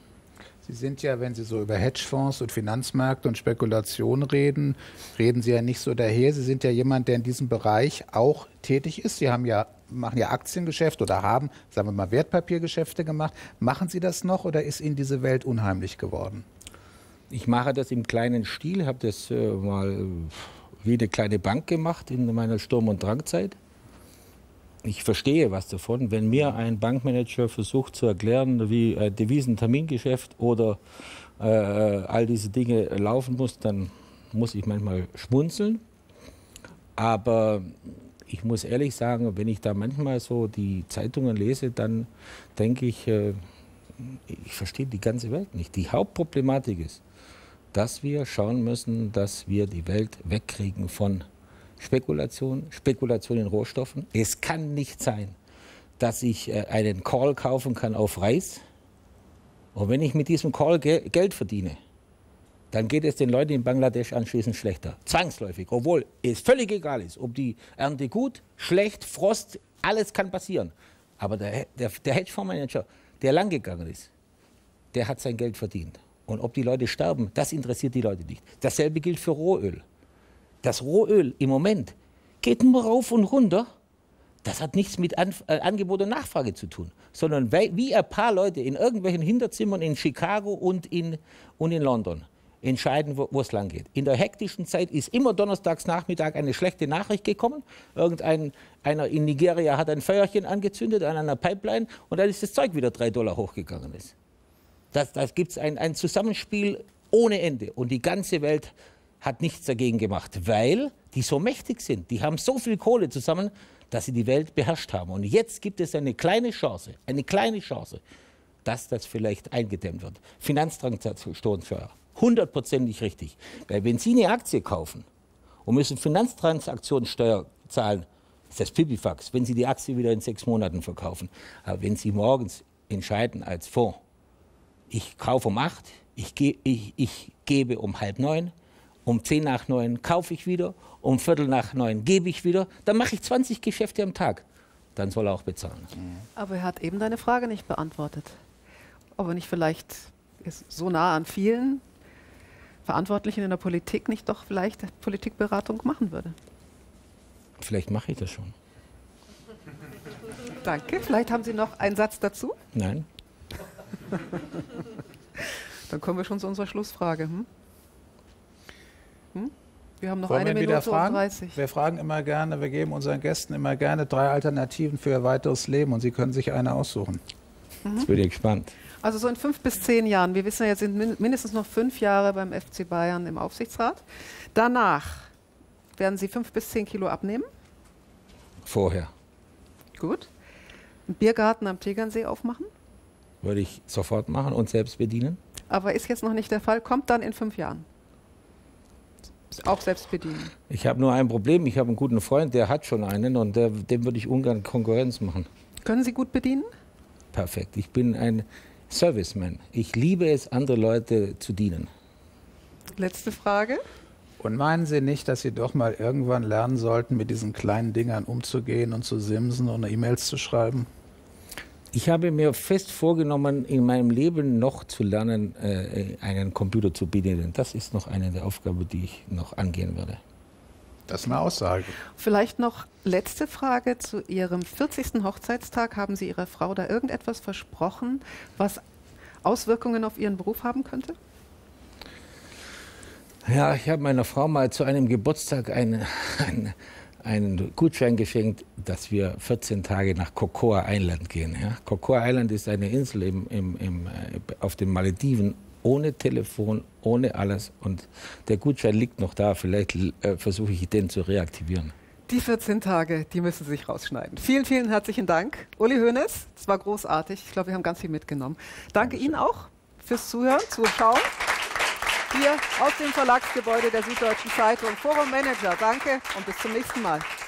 Sie sind ja, wenn Sie so über Hedgefonds und Finanzmärkte und Spekulation reden, reden Sie ja nicht so daher. Sie sind ja jemand, der in diesem Bereich auch tätig ist. Sie haben ja, machen ja Aktiengeschäfte oder haben, sagen wir mal, Wertpapiergeschäfte gemacht. Machen Sie das noch oder ist Ihnen diese Welt unheimlich geworden? Ich mache das im kleinen Stil, habe das äh, mal wie eine kleine Bank gemacht in meiner Sturm- und Drangzeit. Ich verstehe was davon. Wenn mir ein Bankmanager versucht zu erklären, wie ein Devisentermingeschäft oder äh, all diese Dinge laufen muss, dann muss ich manchmal schmunzeln. Aber ich muss ehrlich sagen, wenn ich da manchmal so die Zeitungen lese, dann denke ich, äh, ich verstehe die ganze Welt nicht. Die Hauptproblematik ist, dass wir schauen müssen, dass wir die Welt wegkriegen von Spekulation, Spekulation in Rohstoffen. Es kann nicht sein, dass ich äh, einen Call kaufen kann auf Reis. Und wenn ich mit diesem Call ge Geld verdiene, dann geht es den Leuten in Bangladesch anschließend schlechter. Zwangsläufig, obwohl es völlig egal ist, ob die Ernte gut, schlecht, Frost, alles kann passieren. Aber der, der, der Hedgefondsmanager, der lang gegangen ist, der hat sein Geld verdient. Und ob die Leute sterben, das interessiert die Leute nicht. Dasselbe gilt für Rohöl. Das Rohöl im Moment geht nur rauf und runter. Das hat nichts mit An äh, Angebot und Nachfrage zu tun, sondern wie ein paar Leute in irgendwelchen Hinterzimmern in Chicago und in, und in London entscheiden, wo es lang geht. In der hektischen Zeit ist immer donnerstags Nachmittag eine schlechte Nachricht gekommen. Irgendein einer in Nigeria hat ein Feuerchen angezündet an einer Pipeline und dann ist das Zeug wieder drei Dollar hochgegangen ist. Das, das gibt es ein, ein Zusammenspiel ohne Ende und die ganze Welt hat nichts dagegen gemacht, weil die so mächtig sind. Die haben so viel Kohle zusammen, dass sie die Welt beherrscht haben. Und jetzt gibt es eine kleine Chance, eine kleine Chance, dass das vielleicht eingedämmt wird. Finanztransaktionssteuer, hundertprozentig richtig. Weil wenn Sie eine Aktie kaufen und müssen Finanztransaktionssteuer zahlen, ist das Pipifax, wenn Sie die Aktie wieder in sechs Monaten verkaufen. Aber wenn Sie morgens entscheiden als Fonds, ich kaufe um acht, ich, ge ich, ich gebe um halb neun, um zehn nach neun kaufe ich wieder, um viertel nach neun gebe ich wieder, dann mache ich zwanzig Geschäfte am Tag. Dann soll er auch bezahlen. Aber er hat eben deine Frage nicht beantwortet. Ob er nicht vielleicht ist so nah an vielen Verantwortlichen in der Politik nicht doch vielleicht Politikberatung machen würde. Vielleicht mache ich das schon. Danke. Vielleicht haben Sie noch einen Satz dazu? Nein. Dann kommen wir schon zu unserer Schlussfrage. Hm? Hm? Wir haben noch Wollen eine wir wieder Minute fragen? und dreißig. Wir fragen immer gerne, wir geben unseren Gästen immer gerne drei Alternativen für ihr weiteres Leben und Sie können sich eine aussuchen. Jetzt bin ich gespannt. Also so in fünf bis zehn Jahren. Wir wissen ja, jetzt sind mindestens noch fünf Jahre beim F C Bayern im Aufsichtsrat. Danach werden Sie fünf bis zehn Kilo abnehmen. Vorher. Gut. Einen Biergarten am Tegernsee aufmachen. Würde ich sofort machen und selbst bedienen. Aber ist jetzt noch nicht der Fall. Kommt dann in fünf Jahren. Auch selbst bedienen. Ich habe nur ein Problem. Ich habe einen guten Freund, der hat schon einen und der, dem würde ich ungern Konkurrenz machen. Können Sie gut bedienen? Perfekt. Ich bin ein Serviceman. Ich liebe es, andere Leute zu dienen. Letzte Frage. Und meinen Sie nicht, dass Sie doch mal irgendwann lernen sollten, mit diesen kleinen Dingern umzugehen und zu simsen und E-Mails zu schreiben? Ich habe mir fest vorgenommen, in meinem Leben noch zu lernen, äh, einen Computer zu bedienen. Das ist noch eine der Aufgaben, die ich noch angehen werde. Das ist eine Aussage. Vielleicht noch letzte Frage zu Ihrem vierzigsten Hochzeitstag. Haben Sie Ihrer Frau da irgendetwas versprochen, was Auswirkungen auf Ihren Beruf haben könnte? Ja, ich habe meiner Frau mal zu einem Geburtstag einen, einen, einen Gutschein geschenkt, dass wir vierzehn Tage nach Cocoa Island gehen. Ja? Cocoa Island ist eine Insel im, im, im, auf den Malediven, ohne Telefon, ohne alles. Und der Gutschein liegt noch da. Vielleicht äh, versuche ich den zu reaktivieren. Die vierzehn Tage, die müssen Sie sich rausschneiden. Vielen, vielen herzlichen Dank. Uli Hoeneß, es war großartig. Ich glaube, wir haben ganz viel mitgenommen. Danke Ihnen auch fürs Zuhören, Zuschauen. Hier aus dem Verlagsgebäude der Süddeutschen Zeitung. Forum Manager, danke und bis zum nächsten Mal.